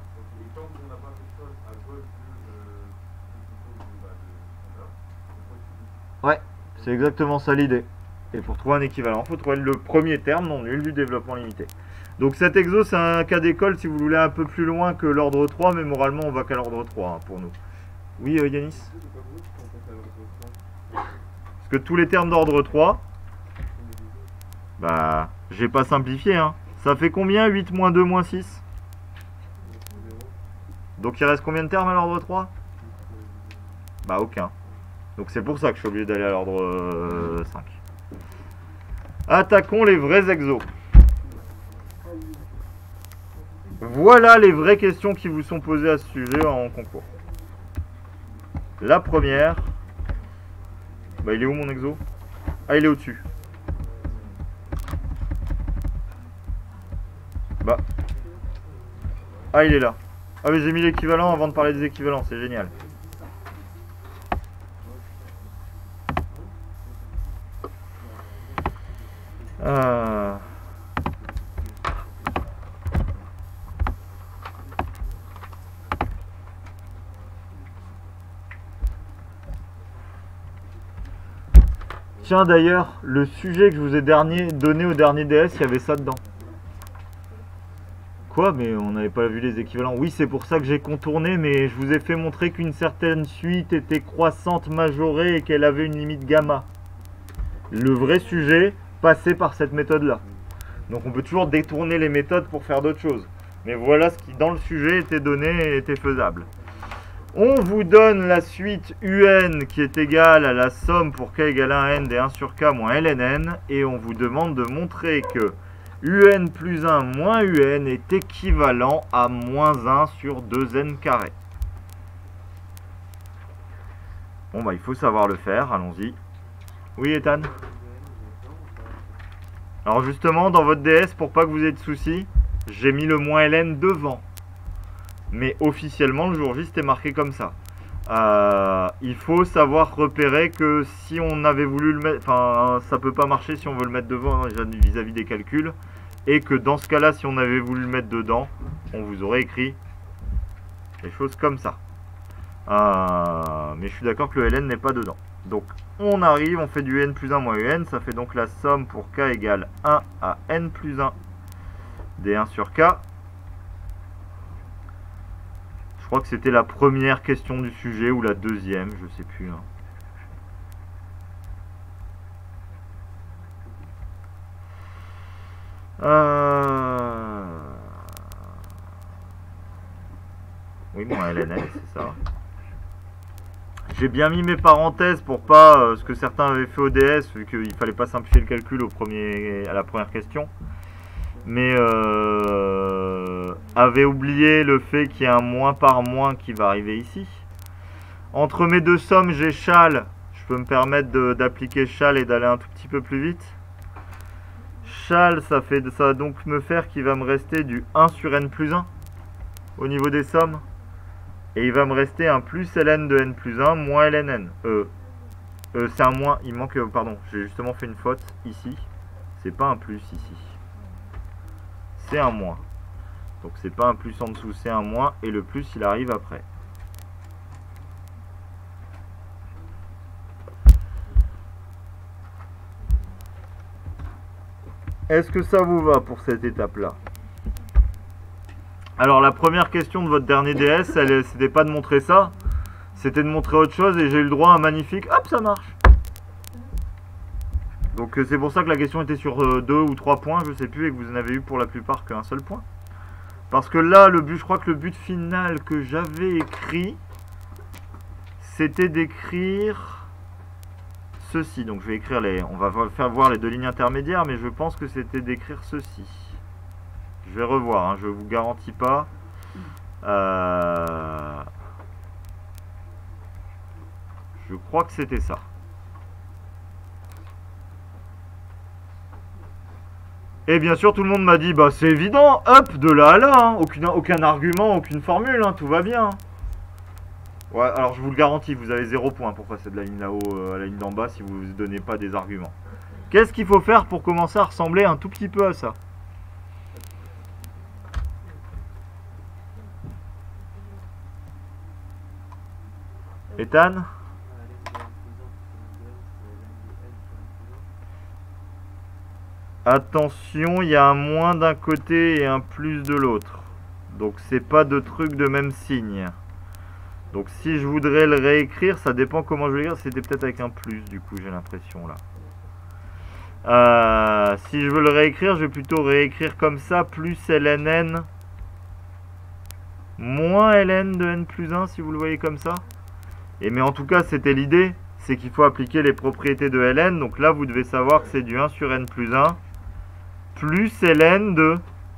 Ouais, c'est exactement ça l'idée. Et pour trouver un équivalent, il faut trouver le premier terme non nul du développement limité. Donc cet exo, c'est un cas d'école si vous voulez un peu plus loin que l'ordre 3, mais moralement, on va qu'à l'ordre 3 hein, pour nous. Oui, Yanis? Parce que tous les termes d'ordre 3, bah, j'ai pas simplifié. Hein. Ça fait combien 8 moins 2 moins 6? Donc il reste combien de termes à l'ordre 3? Bah aucun. Donc c'est pour ça que je suis obligé d'aller à l'ordre 5. Attaquons les vrais exos. Voilà les vraies questions qui vous sont posées à ce sujet en concours. La première. Bah il est où mon exo? Ah il est au-dessus. Bah. Ah il est là. Ah mais j'ai mis l'équivalent avant de parler des équivalents, c'est génial. Tiens d'ailleurs, le sujet que je vous ai donné au dernier DS, il y avait ça dedans. Quoi? Mais on n'avait pas vu les équivalents. Oui, c'est pour ça que j'ai contourné, mais je vous ai fait montrer qu'une certaine suite était croissante majorée et qu'elle avait une limite gamma. Le vrai sujet passait par cette méthode-là. Donc on peut toujours détourner les méthodes pour faire d'autres choses. Mais voilà ce qui, dans le sujet, était donné et était faisable. On vous donne la suite UN qui est égale à la somme pour k égale 1 n des 1 sur k moins lnn. Et on vous demande de montrer que UN plus 1 moins UN est équivalent à moins 1 sur 2n carré. Bon bah il faut savoir le faire, allons-y. Oui Ethan? Alors justement, dans votre DS, pour pas que vous ayez de soucis, j'ai mis le moins ln devant. Mais officiellement, le jour J, c'était marqué comme ça. Il faut savoir repérer que si on avait voulu le mettre... Enfin, ça peut pas marcher si on veut le mettre devant vis-à-vis des calculs. Et que dans ce cas-là, si on avait voulu le mettre dedans, on vous aurait écrit des choses comme ça. Mais je suis d'accord que le ln n'est pas dedans. Donc, on arrive, on fait du n plus 1 moins un. Ça fait donc la somme pour k égale 1 à n plus 1 d1 sur k. Je crois que c'était la première question du sujet ou la deuxième, je sais plus. Hein. Oui, mon LNL, c'est ça. J'ai bien mis mes parenthèses pour pas ce que certains avaient fait au DS, vu qu'il fallait pas simplifier le calcul à la première question. Mais avait oublié le fait qu'il y a un moins par moins qui va arriver ici. Entre mes deux sommes, j'ai Chal. Je peux me permettre d'appliquer Chal et d'aller un tout petit peu plus vite. Chal, ça va donc me faire qu'il va me rester du 1 sur n plus 1 au niveau des sommes. Et il va me rester un plus ln de n plus 1 moins lnn. C'est un moins, il manque, pardon, j'ai justement fait une faute ici. C'est pas un plus ici. C'est un moins. Donc c'est pas un plus en dessous, c'est un moins. Et le plus, il arrive après. Est-ce que ça vous va pour cette étape-là? Alors la première question de votre dernier DS, c'était pas de montrer ça, c'était de montrer autre chose et j'ai eu le droit à un magnifique... Hop, ça marche. Donc c'est pour ça que la question était sur 2 ou 3 points, je sais plus, et que vous en avez eu pour la plupart qu'un seul point. Parce que là, je crois que le but final que j'avais écrit, c'était d'écrire ceci. Donc je vais écrire on va faire voir les deux lignes intermédiaires, mais je pense que c'était d'écrire ceci. Je vais revoir, hein, je vous garantis pas. Je crois que c'était ça. Et bien sûr, tout le monde m'a dit, bah c'est évident, hop, de là à là, hein, aucun argument, aucune formule, hein, tout va bien. Ouais, alors je vous le garantis, vous avez 0 point pour passer de la ligne là-haut à la ligne d'en bas si vous ne donnez pas des arguments. Qu'est-ce qu'il faut faire pour commencer à ressembler un tout petit peu à ça? Ethan? Attention, il y a un moins d'un côté et un plus de l'autre. Donc c'est pas de truc de même signe. Donc si je voudrais le réécrire, ça dépend comment je vais l'écrire. C'était peut-être avec un plus du coup, j'ai l'impression là. Si je veux le réécrire, je vais plutôt réécrire comme ça, plus lnn moins ln de n plus 1, si vous le voyez comme ça. Mais en tout cas, c'était l'idée, c'est qu'il faut appliquer les propriétés de ln. Donc là, vous devez savoir que c'est du 1 sur n plus 1 plus ln de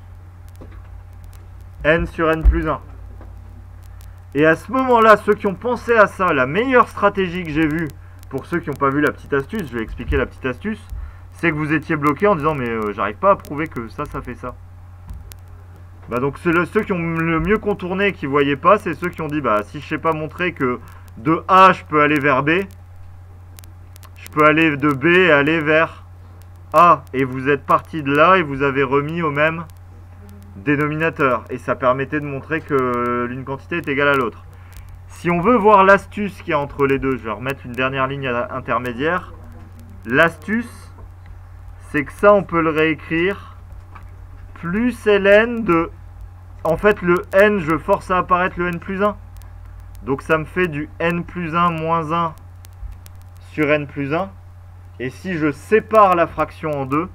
n sur n plus 1. Et à ce moment-là, ceux qui ont pensé à ça, la meilleure stratégie que j'ai vue, pour ceux qui n'ont pas vu la petite astuce, je vais expliquer la petite astuce, c'est que vous étiez bloqué en disant mais j'arrive pas à prouver que ça fait ça. Bah donc ceux qui ont le mieux contourné, qui ne voyaient pas, c'est ceux qui ont dit bah si je sais pas montrer que de A je peux aller vers B, je peux aller de B et aller vers A, et vous êtes parti de là et vous avez remis au même dénominateur, et ça permettait de montrer que l'une quantité est égale à l'autre. Si on veut voir l'astuce qu'il y a entre les deux, je vais remettre une dernière ligne intermédiaire. L'astuce, c'est que ça on peut le réécrire plus ln de... En fait le n, je force à apparaître le n plus 1. Donc ça me fait du n plus 1 moins 1 sur n plus 1. Et si je sépare la fraction en deux,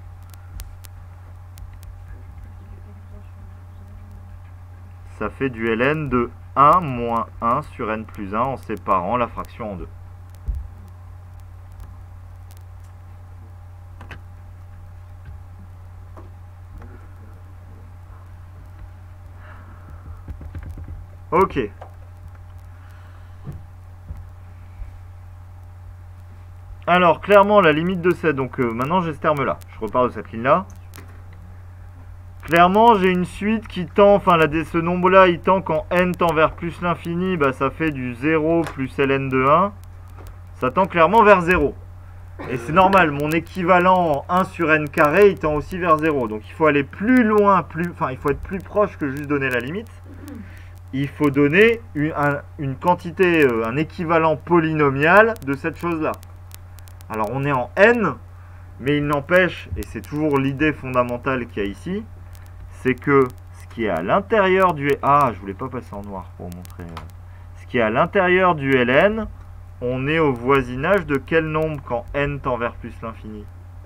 ça fait du ln de 1 moins 1 sur n plus 1 en séparant la fraction en deux. Ok. Alors, clairement, la limite de 7. Donc, maintenant, j'ai ce terme-là. Je repars de cette ligne-là. Clairement, j'ai une suite qui tend, enfin, ce nombre-là, il tend quand n tend vers plus l'infini, bah, ça fait du 0 plus ln de 1. Ça tend clairement vers 0. Et c'est normal, mon équivalent en 1 sur n carré, il tend aussi vers 0. Donc, il faut aller plus loin, il faut être plus proche que juste donner la limite. Il faut donner une quantité, un équivalent polynomial de cette chose-là. Alors, on est en n, mais il n'empêche, et c'est toujours l'idée fondamentale qu'il y a ici, c'est que ce qui est à l'intérieur du... Ah, je voulais pas passer en noir pour montrer... Ce qui est à l'intérieur du ln, on est au voisinage de quel nombre quand n tend vers plus l'infini?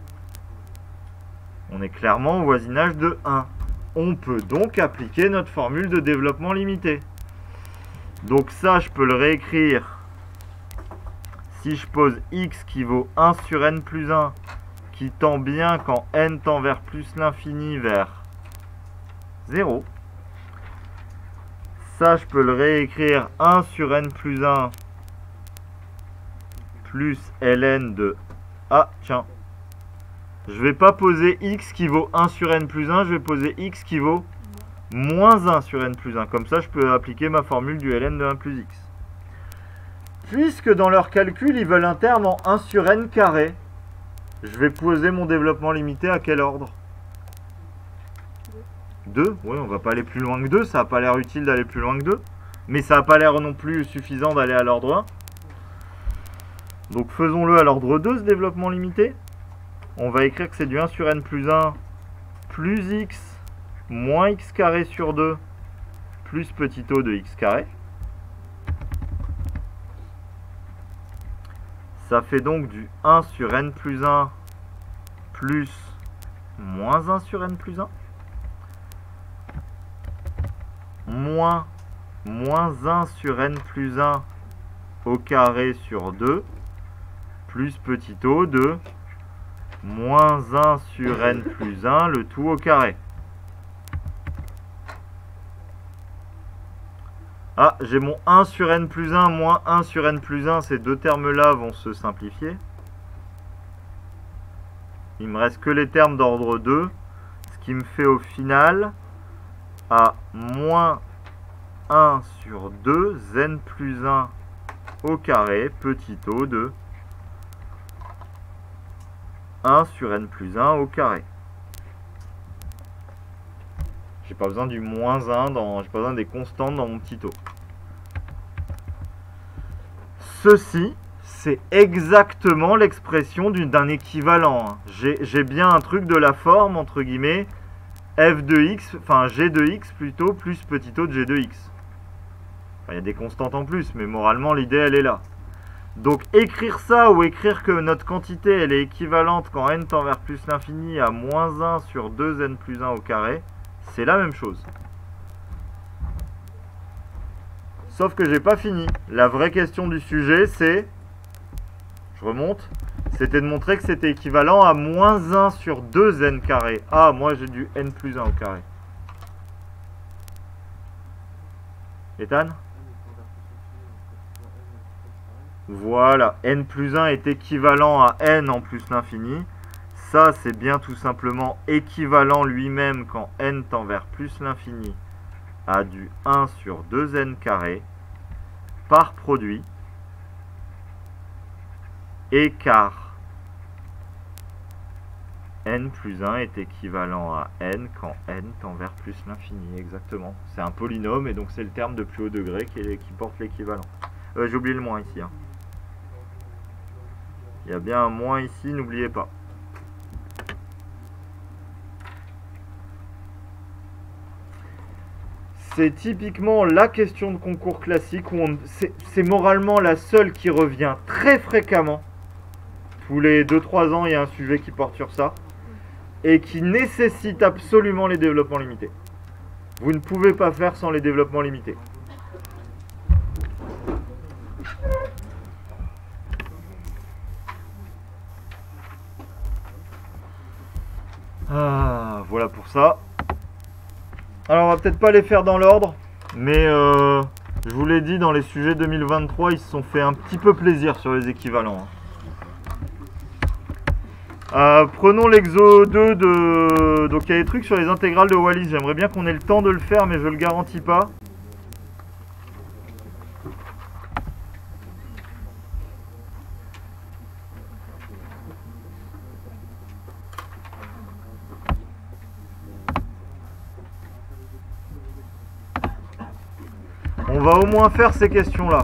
On est clairement au voisinage de 1. On peut donc appliquer notre formule de développement limité. Donc ça, je peux le réécrire. Si je pose x qui vaut 1 sur n plus 1, qui tend bien quand n tend vers plus l'infini vers 0. Ça, je peux le réécrire 1 sur n plus 1 plus ln de... Ah, tiens. Je vais pas poser x qui vaut 1 sur n plus 1, je vais poser x qui vaut moins 1 sur n plus 1. Comme ça, je peux appliquer ma formule du ln de 1 plus x. Puisque dans leur calcul, ils veulent un terme en 1 sur n carré, je vais poser mon développement limité à quel ordre? 2. Oui, on va pas aller plus loin que 2, ça n'a pas l'air utile d'aller plus loin que 2. Mais ça n'a pas l'air non plus suffisant d'aller à l'ordre 1. Donc faisons-le à l'ordre 2, ce développement limité. On va écrire que c'est du 1 sur n plus 1 plus x moins x carré sur 2 plus petit o de x carré. Ça fait donc du 1 sur n plus 1 plus moins 1 sur n plus 1 moins 1 sur n plus 1 au carré sur 2 plus petit o de moins 1 sur n plus 1, le tout au carré. Ah, j'ai mon 1 sur n plus 1 moins 1 sur n plus 1, ces deux termes-là vont se simplifier. Il me reste que les termes d'ordre 2, ce qui me fait au final à moins 1 sur 2, n plus 1 au carré, petit o de 1 sur n plus 1 au carré. J'ai pas besoin du moins 1, j'ai pas besoin des constantes dans mon petit o. Ceci, c'est exactement l'expression d'un équivalent. J'ai bien un truc de la forme, entre guillemets, f de x, enfin g de x plutôt, plus petit o de g de x. Enfin, il y a des constantes en plus, mais moralement, l'idée, elle est là. Donc écrire ça ou écrire que notre quantité elle est équivalente quand n tend vers plus l'infini à moins 1 sur 2n plus 1 au carré, c'est la même chose. Sauf que j'ai pas fini. La vraie question du sujet c'est, je remonte, c'était de montrer que c'était équivalent à moins 1 sur 2n carré. Ah, moi j'ai du n plus 1 au carré. Ethan ? Voilà, n plus 1 est équivalent à n en plus l'infini. Ça, c'est bien tout simplement équivalent lui-même quand n tend vers plus l'infini à du 1 sur 2n carré par produit et car n plus 1 est équivalent à n quand n tend vers plus l'infini. Exactement. C'est un polynôme et donc c'est le terme de plus haut degré qui porte l'équivalent. J'ai oublié le moins ici. Hein. Il y a bien un moins ici, n'oubliez pas. C'est typiquement la question de concours classique où c'est moralement la seule qui revient très fréquemment. Tous les 2-3 ans, il y a un sujet qui porte sur ça. Et qui nécessite absolument les développements limités. Vous ne pouvez pas faire sans les développements limités. Ah, voilà pour ça. Alors on va peut-être pas les faire dans l'ordre, mais je vous l'ai dit, dans les sujets 2023, ils se sont fait un petit peu plaisir sur les équivalents. Prenons l'exo 2 de... Donc il y a des trucs sur les intégrales de Wallis, j'aimerais bien qu'on ait le temps de le faire, mais je le garantis pas. On va au moins faire ces questions-là.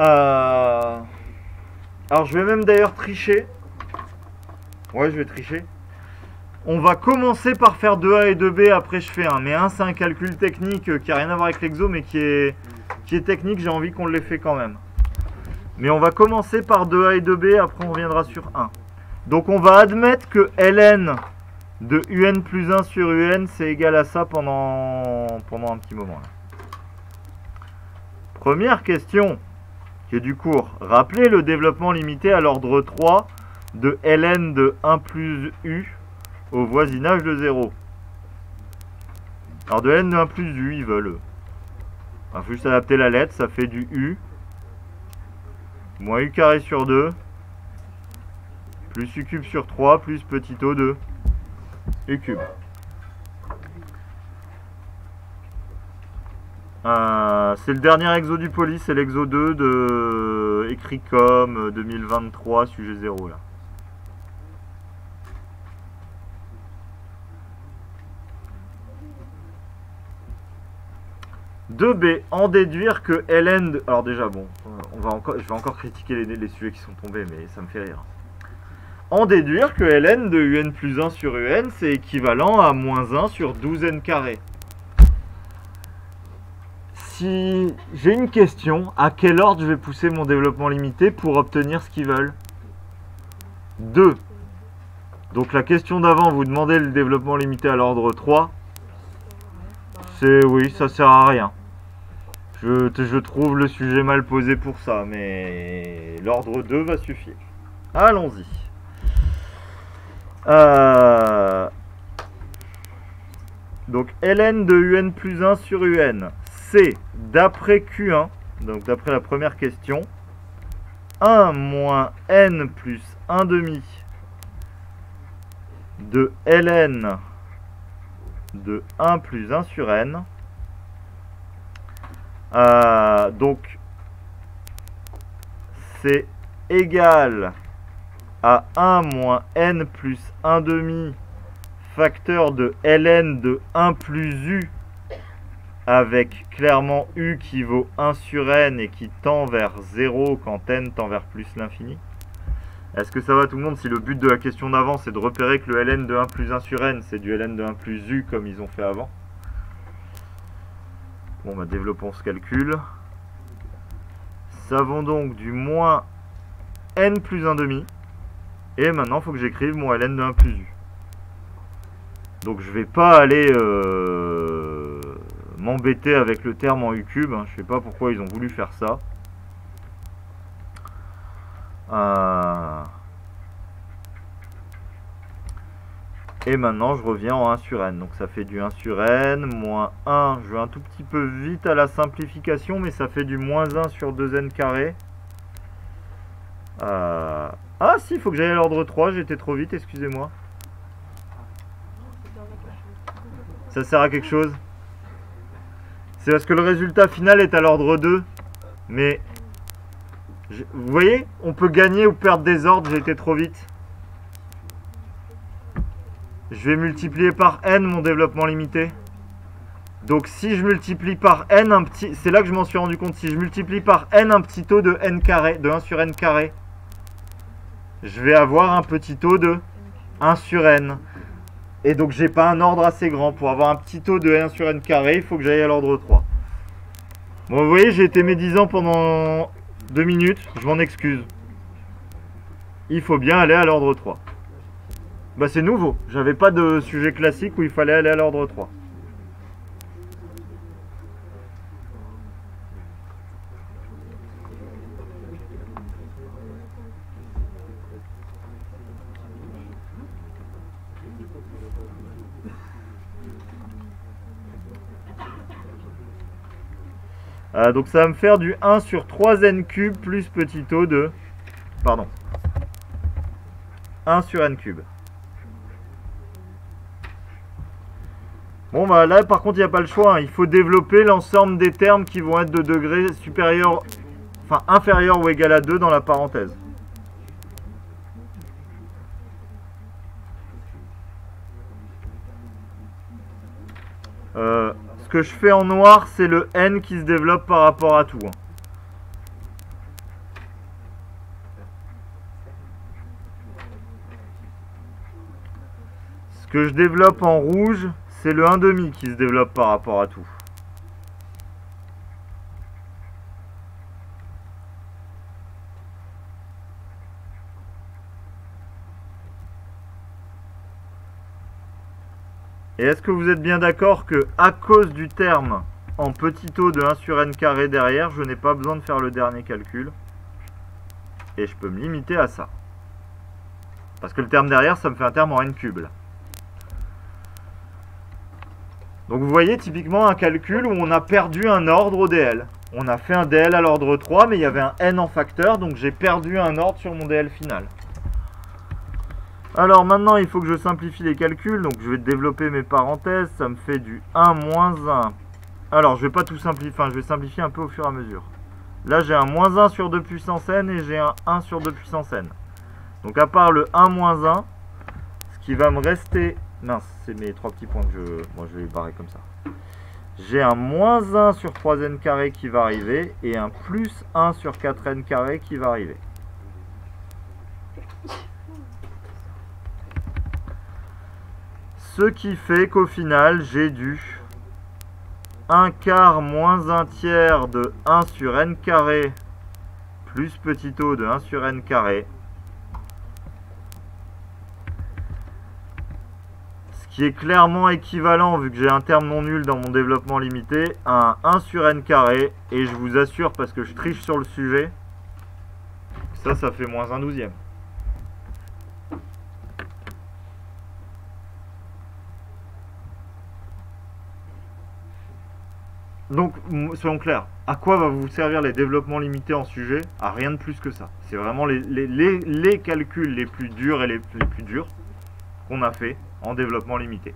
Alors je vais même d'ailleurs tricher. Ouais, je vais tricher. On va commencer par faire 2A et 2B, après je fais 1. Mais 1 c'est un calcul technique qui n'a rien à voir avec l'exo, mais qui est technique, j'ai envie qu'on l'ait fait quand même. Mais on va commencer par 2A et 2B, après on reviendra sur 1. Donc on va admettre que ln de un plus 1 sur un, c'est égal à ça pendant un petit moment. Là. Première question qui est du cours. Rappelez le développement limité à l'ordre 3 de ln de 1 plus u au voisinage de 0. Alors de ln de 1 plus u, ils veulent. Il faut juste adapter la lettre, ça fait du u moins u carré sur 2 plus u cube sur 3 plus petit o de u cube. C'est le dernier exo du poly, c'est l'exo 2 de écrit comme 2023 sujet 0 là. B, en déduire que ln de... Alors déjà bon, je vais encore critiquer les sujets qui sont tombés, mais ça me fait rire. En déduire que ln de un plus 1 sur un, c'est équivalent à moins 1 sur 12n carré. Si j'ai une question, à quel ordre je vais pousser mon développement limité pour obtenir ce qu'ils veulent? 2. Donc la question d'avant, vous demandez le développement limité à l'ordre 3. C'est oui, ça sert à rien. Je trouve le sujet mal posé pour ça, mais l'ordre 2 va suffire. Allons-y. Donc ln de un plus 1 sur un, c'est d'après Q1, donc d'après la première question, 1 moins n plus 1 demi de ln de 1 plus 1 sur n. Donc c'est égal à 1 moins n plus 1 demi facteur de ln de 1 plus u avec clairement u qui vaut 1 sur n et qui tend vers 0 quand n tend vers plus l'infini. Est-ce que ça va tout le monde si le but de la question d'avant c'est de repérer que le ln de 1 plus 1 sur n c'est du ln de 1 plus u comme ils ont fait avant? Bon, bah, développons ce calcul. Savons donc du moins n plus 1 demi. Et maintenant, il faut que j'écrive mon ln de 1 plus u. Donc, je vais pas aller m'embêter avec le terme en u cube. Hein. Je sais pas pourquoi ils ont voulu faire ça. Et maintenant, je reviens en 1 sur n. Donc, ça fait du 1 sur n, moins 1. Je vais un tout petit peu vite à la simplification, mais ça fait du moins 1 sur 2n carré. Ah, si, il faut que j'aille à l'ordre 3. J'ai été trop vite, excusez-moi. Ça sert à quelque chose? C'est parce que le résultat final est à l'ordre 2. Mais, vous voyez, on peut gagner ou perdre des ordres. J'ai été trop vite. Je vais multiplier par n mon développement limité. Donc si je multiplie par n un petit... C'est là que je m'en suis rendu compte. Si je multiplie par n un petit taux de n carré, de 1 sur n carré, je vais avoir un petit taux de 1 sur n. Et donc j'ai pas un ordre assez grand. Pour avoir un petit taux de 1 sur n carré, il faut que j'aille à l'ordre 3. Bon, vous voyez, j'ai été médisant pendant 2 minutes. Je m'en excuse. Il faut bien aller à l'ordre 3. Bah c'est nouveau, j'avais pas de sujet classique où il fallait aller à l'ordre 3. Donc ça va me faire du 1 sur 3n cube plus petit o de... Pardon. 1 sur n cube. Bon bah là par contre il n'y a pas le choix, hein. Il faut développer l'ensemble des termes qui vont être de degré supérieur, enfin inférieur ou égal à 2 dans la parenthèse. Ce que je fais en noir c'est le n qui se développe par rapport à tout. Hein. que je développe en rouge, c'est le 1,5 qui se développe par rapport à tout. Et est-ce que vous êtes bien d'accord que, à cause du terme en petit o de 1 sur n carré derrière, je n'ai pas besoin de faire le dernier calcul. Et je peux me limiter à ça. Parce que le terme derrière, ça me fait un terme en n cube. Là. Donc vous voyez typiquement un calcul où on a perdu un ordre au DL. On a fait un DL à l'ordre 3, mais il y avait un n en facteur, donc j'ai perdu un ordre sur mon DL final. Alors maintenant, il faut que je simplifie les calculs, donc je vais développer mes parenthèses, ça me fait du 1 moins 1. Alors, je vais pas tout simplifier, enfin, je vais simplifier un peu au fur et à mesure. Là, j'ai un moins 1 sur 2 puissance n et j'ai un 1 sur 2 puissance n. Donc, à part le 1 moins 1, ce qui va me rester... Mince, c'est mes 3 petits points que je... Moi, je vais les barrer comme ça. J'ai un moins 1 sur 3n carré qui va arriver et un plus 1 sur 4n carré qui va arriver. Ce qui fait qu'au final, j'ai du 1 quart moins 1 tiers de 1 sur n carré plus petit o de 1 sur n carré. Ce qui est clairement équivalent, vu que j'ai un terme non nul dans mon développement limité, à un 1 sur n carré. Et je vous assure, parce que je triche sur le sujet, ça fait moins 1/12. Donc, soyons clairs, à quoi va vous servir les développements limités en sujet? À rien de plus que ça. C'est vraiment les calculs les plus durs et les plus durs qu'on a fait en développement limité.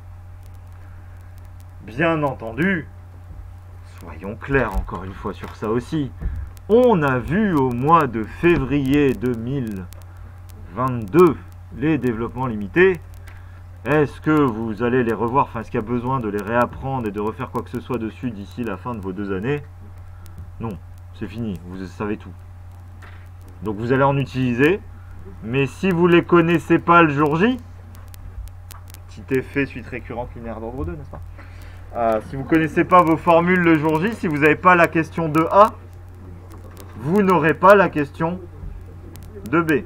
Bien entendu, soyons clairs encore une fois sur ça aussi, on a vu au mois de février 2022 les développements limités. Est-ce que vous allez les revoir? Enfin, est-ce qu'il y a besoin de les réapprendre et de refaire quoi que ce soit dessus d'ici la fin de vos 2 années? Non, c'est fini, vous savez tout. Donc vous allez en utiliser, mais si vous ne les connaissez pas le jour J, petit effet suite récurrente linéaire d'ordre 2, n'est-ce pas? Si vous ne connaissez pas vos formules le jour J, si vous n'avez pas la question 2A, vous n'aurez pas la question 2B.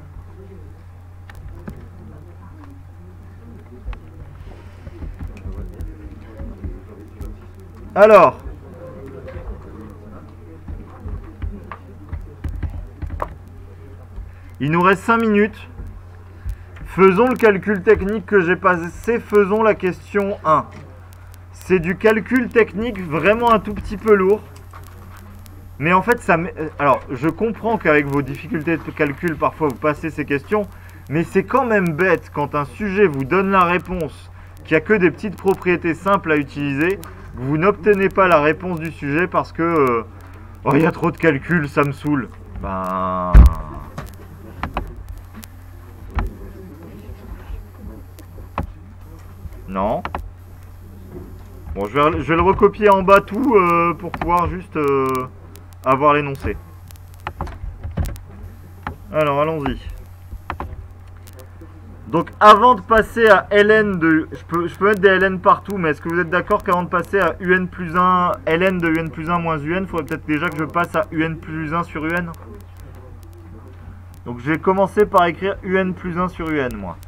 Alors, il nous reste 5 minutes. Faisons le calcul technique que j'ai passé. Faisons la question 1. C'est du calcul technique vraiment un tout petit peu lourd. Mais en fait, alors, je comprends qu'avec vos difficultés de calcul, parfois vous passez ces questions. Mais c'est quand même bête quand un sujet vous donne la réponse, qu'il n'y a que des petites propriétés simples à utiliser. Vous n'obtenez pas la réponse du sujet parce que oh, y a trop de calculs, ça me saoule. Ben... Non. Bon, je vais le recopier en bas tout pour pouvoir juste avoir l'énoncé. Alors, allons-y. Donc avant de passer à ln de... Je peux mettre des ln partout, mais est-ce que vous êtes d'accord qu'avant de passer à un plus 1, ln de un plus 1 moins un, il faudrait peut-être déjà que je passe à un plus 1 sur un? Donc je vais commencer par écrire un plus 1 sur un, moi.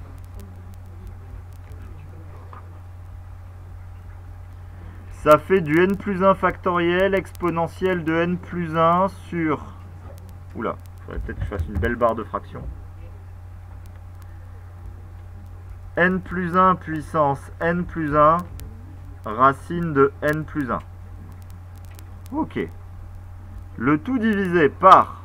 Ça fait du n plus 1 factoriel exponentiel de n plus 1 sur... Oula, il faudrait peut-être que je fasse une belle barre de fraction. N plus 1 puissance n plus 1 racine de n plus 1. Ok. Le tout divisé par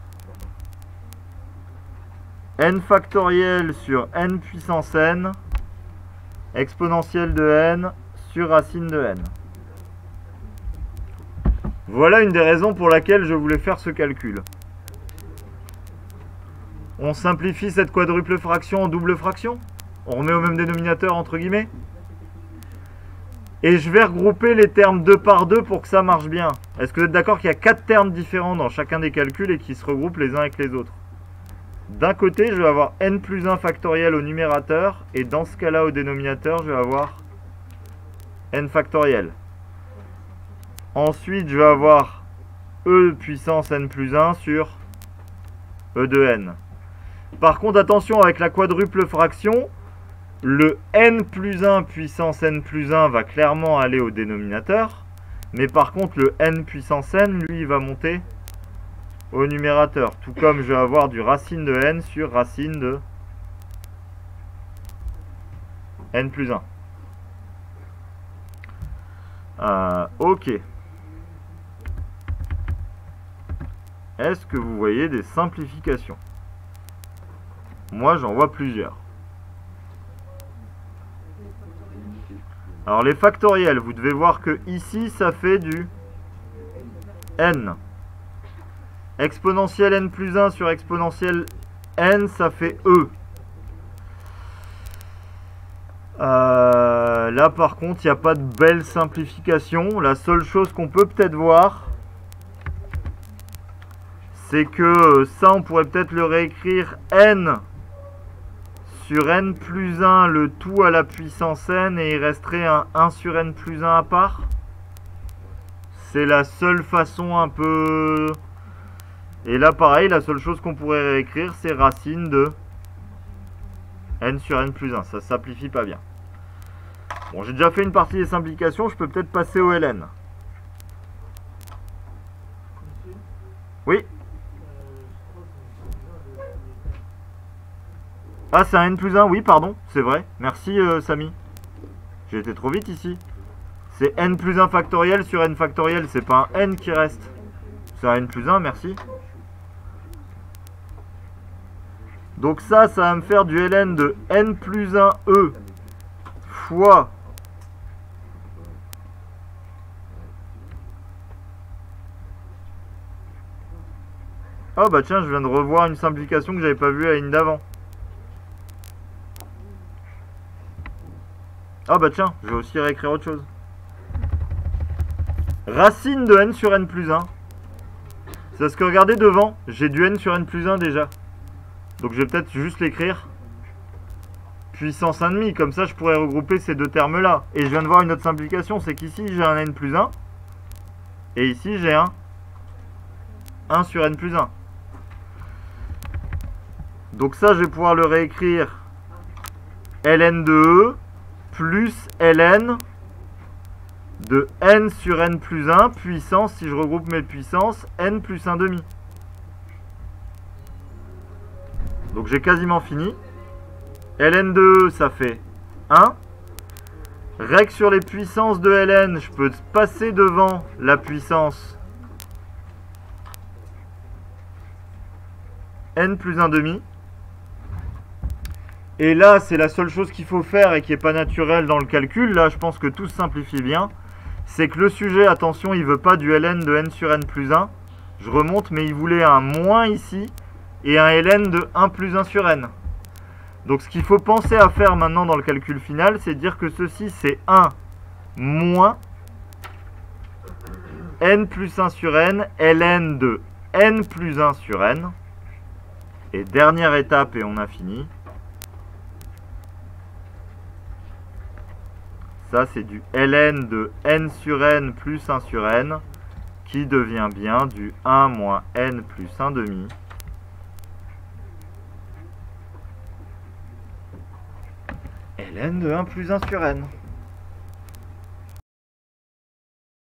n factoriel sur n puissance n exponentielle de n sur racine de n. Voilà une des raisons pour laquelle je voulais faire ce calcul. On simplifie cette quadruple fraction en double fraction. On remet au même dénominateur entre guillemets. Et je vais regrouper les termes 2 par 2 pour que ça marche bien. Est-ce que vous êtes d'accord qu'il y a 4 termes différents dans chacun des calculs et qui se regroupent les uns avec les autres? D'un côté, je vais avoir n plus 1 factoriel au numérateur, et dans ce cas-là, au dénominateur, je vais avoir n factoriel. Ensuite, je vais avoir e puissance n plus 1 sur e de n. Par contre, attention, avec la quadruple fraction, le n plus 1 puissance n plus 1 va clairement aller au dénominateur, mais par contre, le n puissance n, lui, il va monter au numérateur. Tout comme je vais avoir du racine de n sur racine de n plus 1. Ok. Est-ce que vous voyez des simplifications? Moi, j'en vois plusieurs. Alors, les factoriels, vous devez voir que ici, ça fait du n. Exponentielle n plus 1 sur exponentielle n, ça fait e. Là, par contre, il n'y a pas de belle simplification. La seule chose qu'on peut peut-être voir, c'est que ça, on pourrait peut-être le réécrire n sur n plus 1, le tout à la puissance n, et il resterait un 1 sur n plus 1 à part. C'est la seule façon un peu... Et là, pareil, la seule chose qu'on pourrait réécrire, c'est racine de n sur n plus 1. Ça simplifie pas bien. Bon, j'ai déjà fait une partie des simplifications, je peux peut-être passer au ln. Oui. Ah, c'est un n plus 1, oui, pardon, c'est vrai. Merci, Samy. J'ai été trop vite ici. C'est n plus 1 factoriel sur n factoriel, c'est pas un n qui reste. C'est un n plus 1, merci. Donc ça va me faire du ln de n plus 1 e fois oh bah tiens, je viens de revoir une simplification que j'avais pas vue à la ligne d'avant. Ah bah tiens, je vais aussi réécrire autre chose. Racine de n sur n plus 1. C'est parce que regardez devant, j'ai du n sur n plus 1 déjà. Donc je vais peut-être juste l'écrire puissance 1,5, comme ça je pourrais regrouper ces deux termes là. Et je viens de voir une autre simplification, c'est qu'ici j'ai un n plus 1, et ici j'ai un 1 sur n plus 1. Donc ça je vais pouvoir le réécrire ln de e plus ln de n sur n plus 1 puissance, si je regroupe mes puissances, n plus 1,5. Donc j'ai quasiment fini. ln de E, ça fait 1. Règle sur les puissances de ln, je peux passer devant la puissance n plus 1,5. Et là, c'est la seule chose qu'il faut faire et qui n'est pas naturelle dans le calcul. Là, je pense que tout se simplifie bien. C'est que le sujet, attention, il ne veut pas du ln de n sur n plus 1. Je remonte, mais il voulait un moins ici et un ln de 1 plus 1 sur n. Donc ce qu'il faut penser à faire maintenant dans le calcul final, c'est dire que ceci c'est 1 moins n plus 1 sur n, ln de n plus 1 sur n. Et dernière étape et on a fini. Ça c'est du ln de n sur n plus 1 sur n qui devient bien du 1 moins n plus 1,5. ln de 1 plus 1 sur n.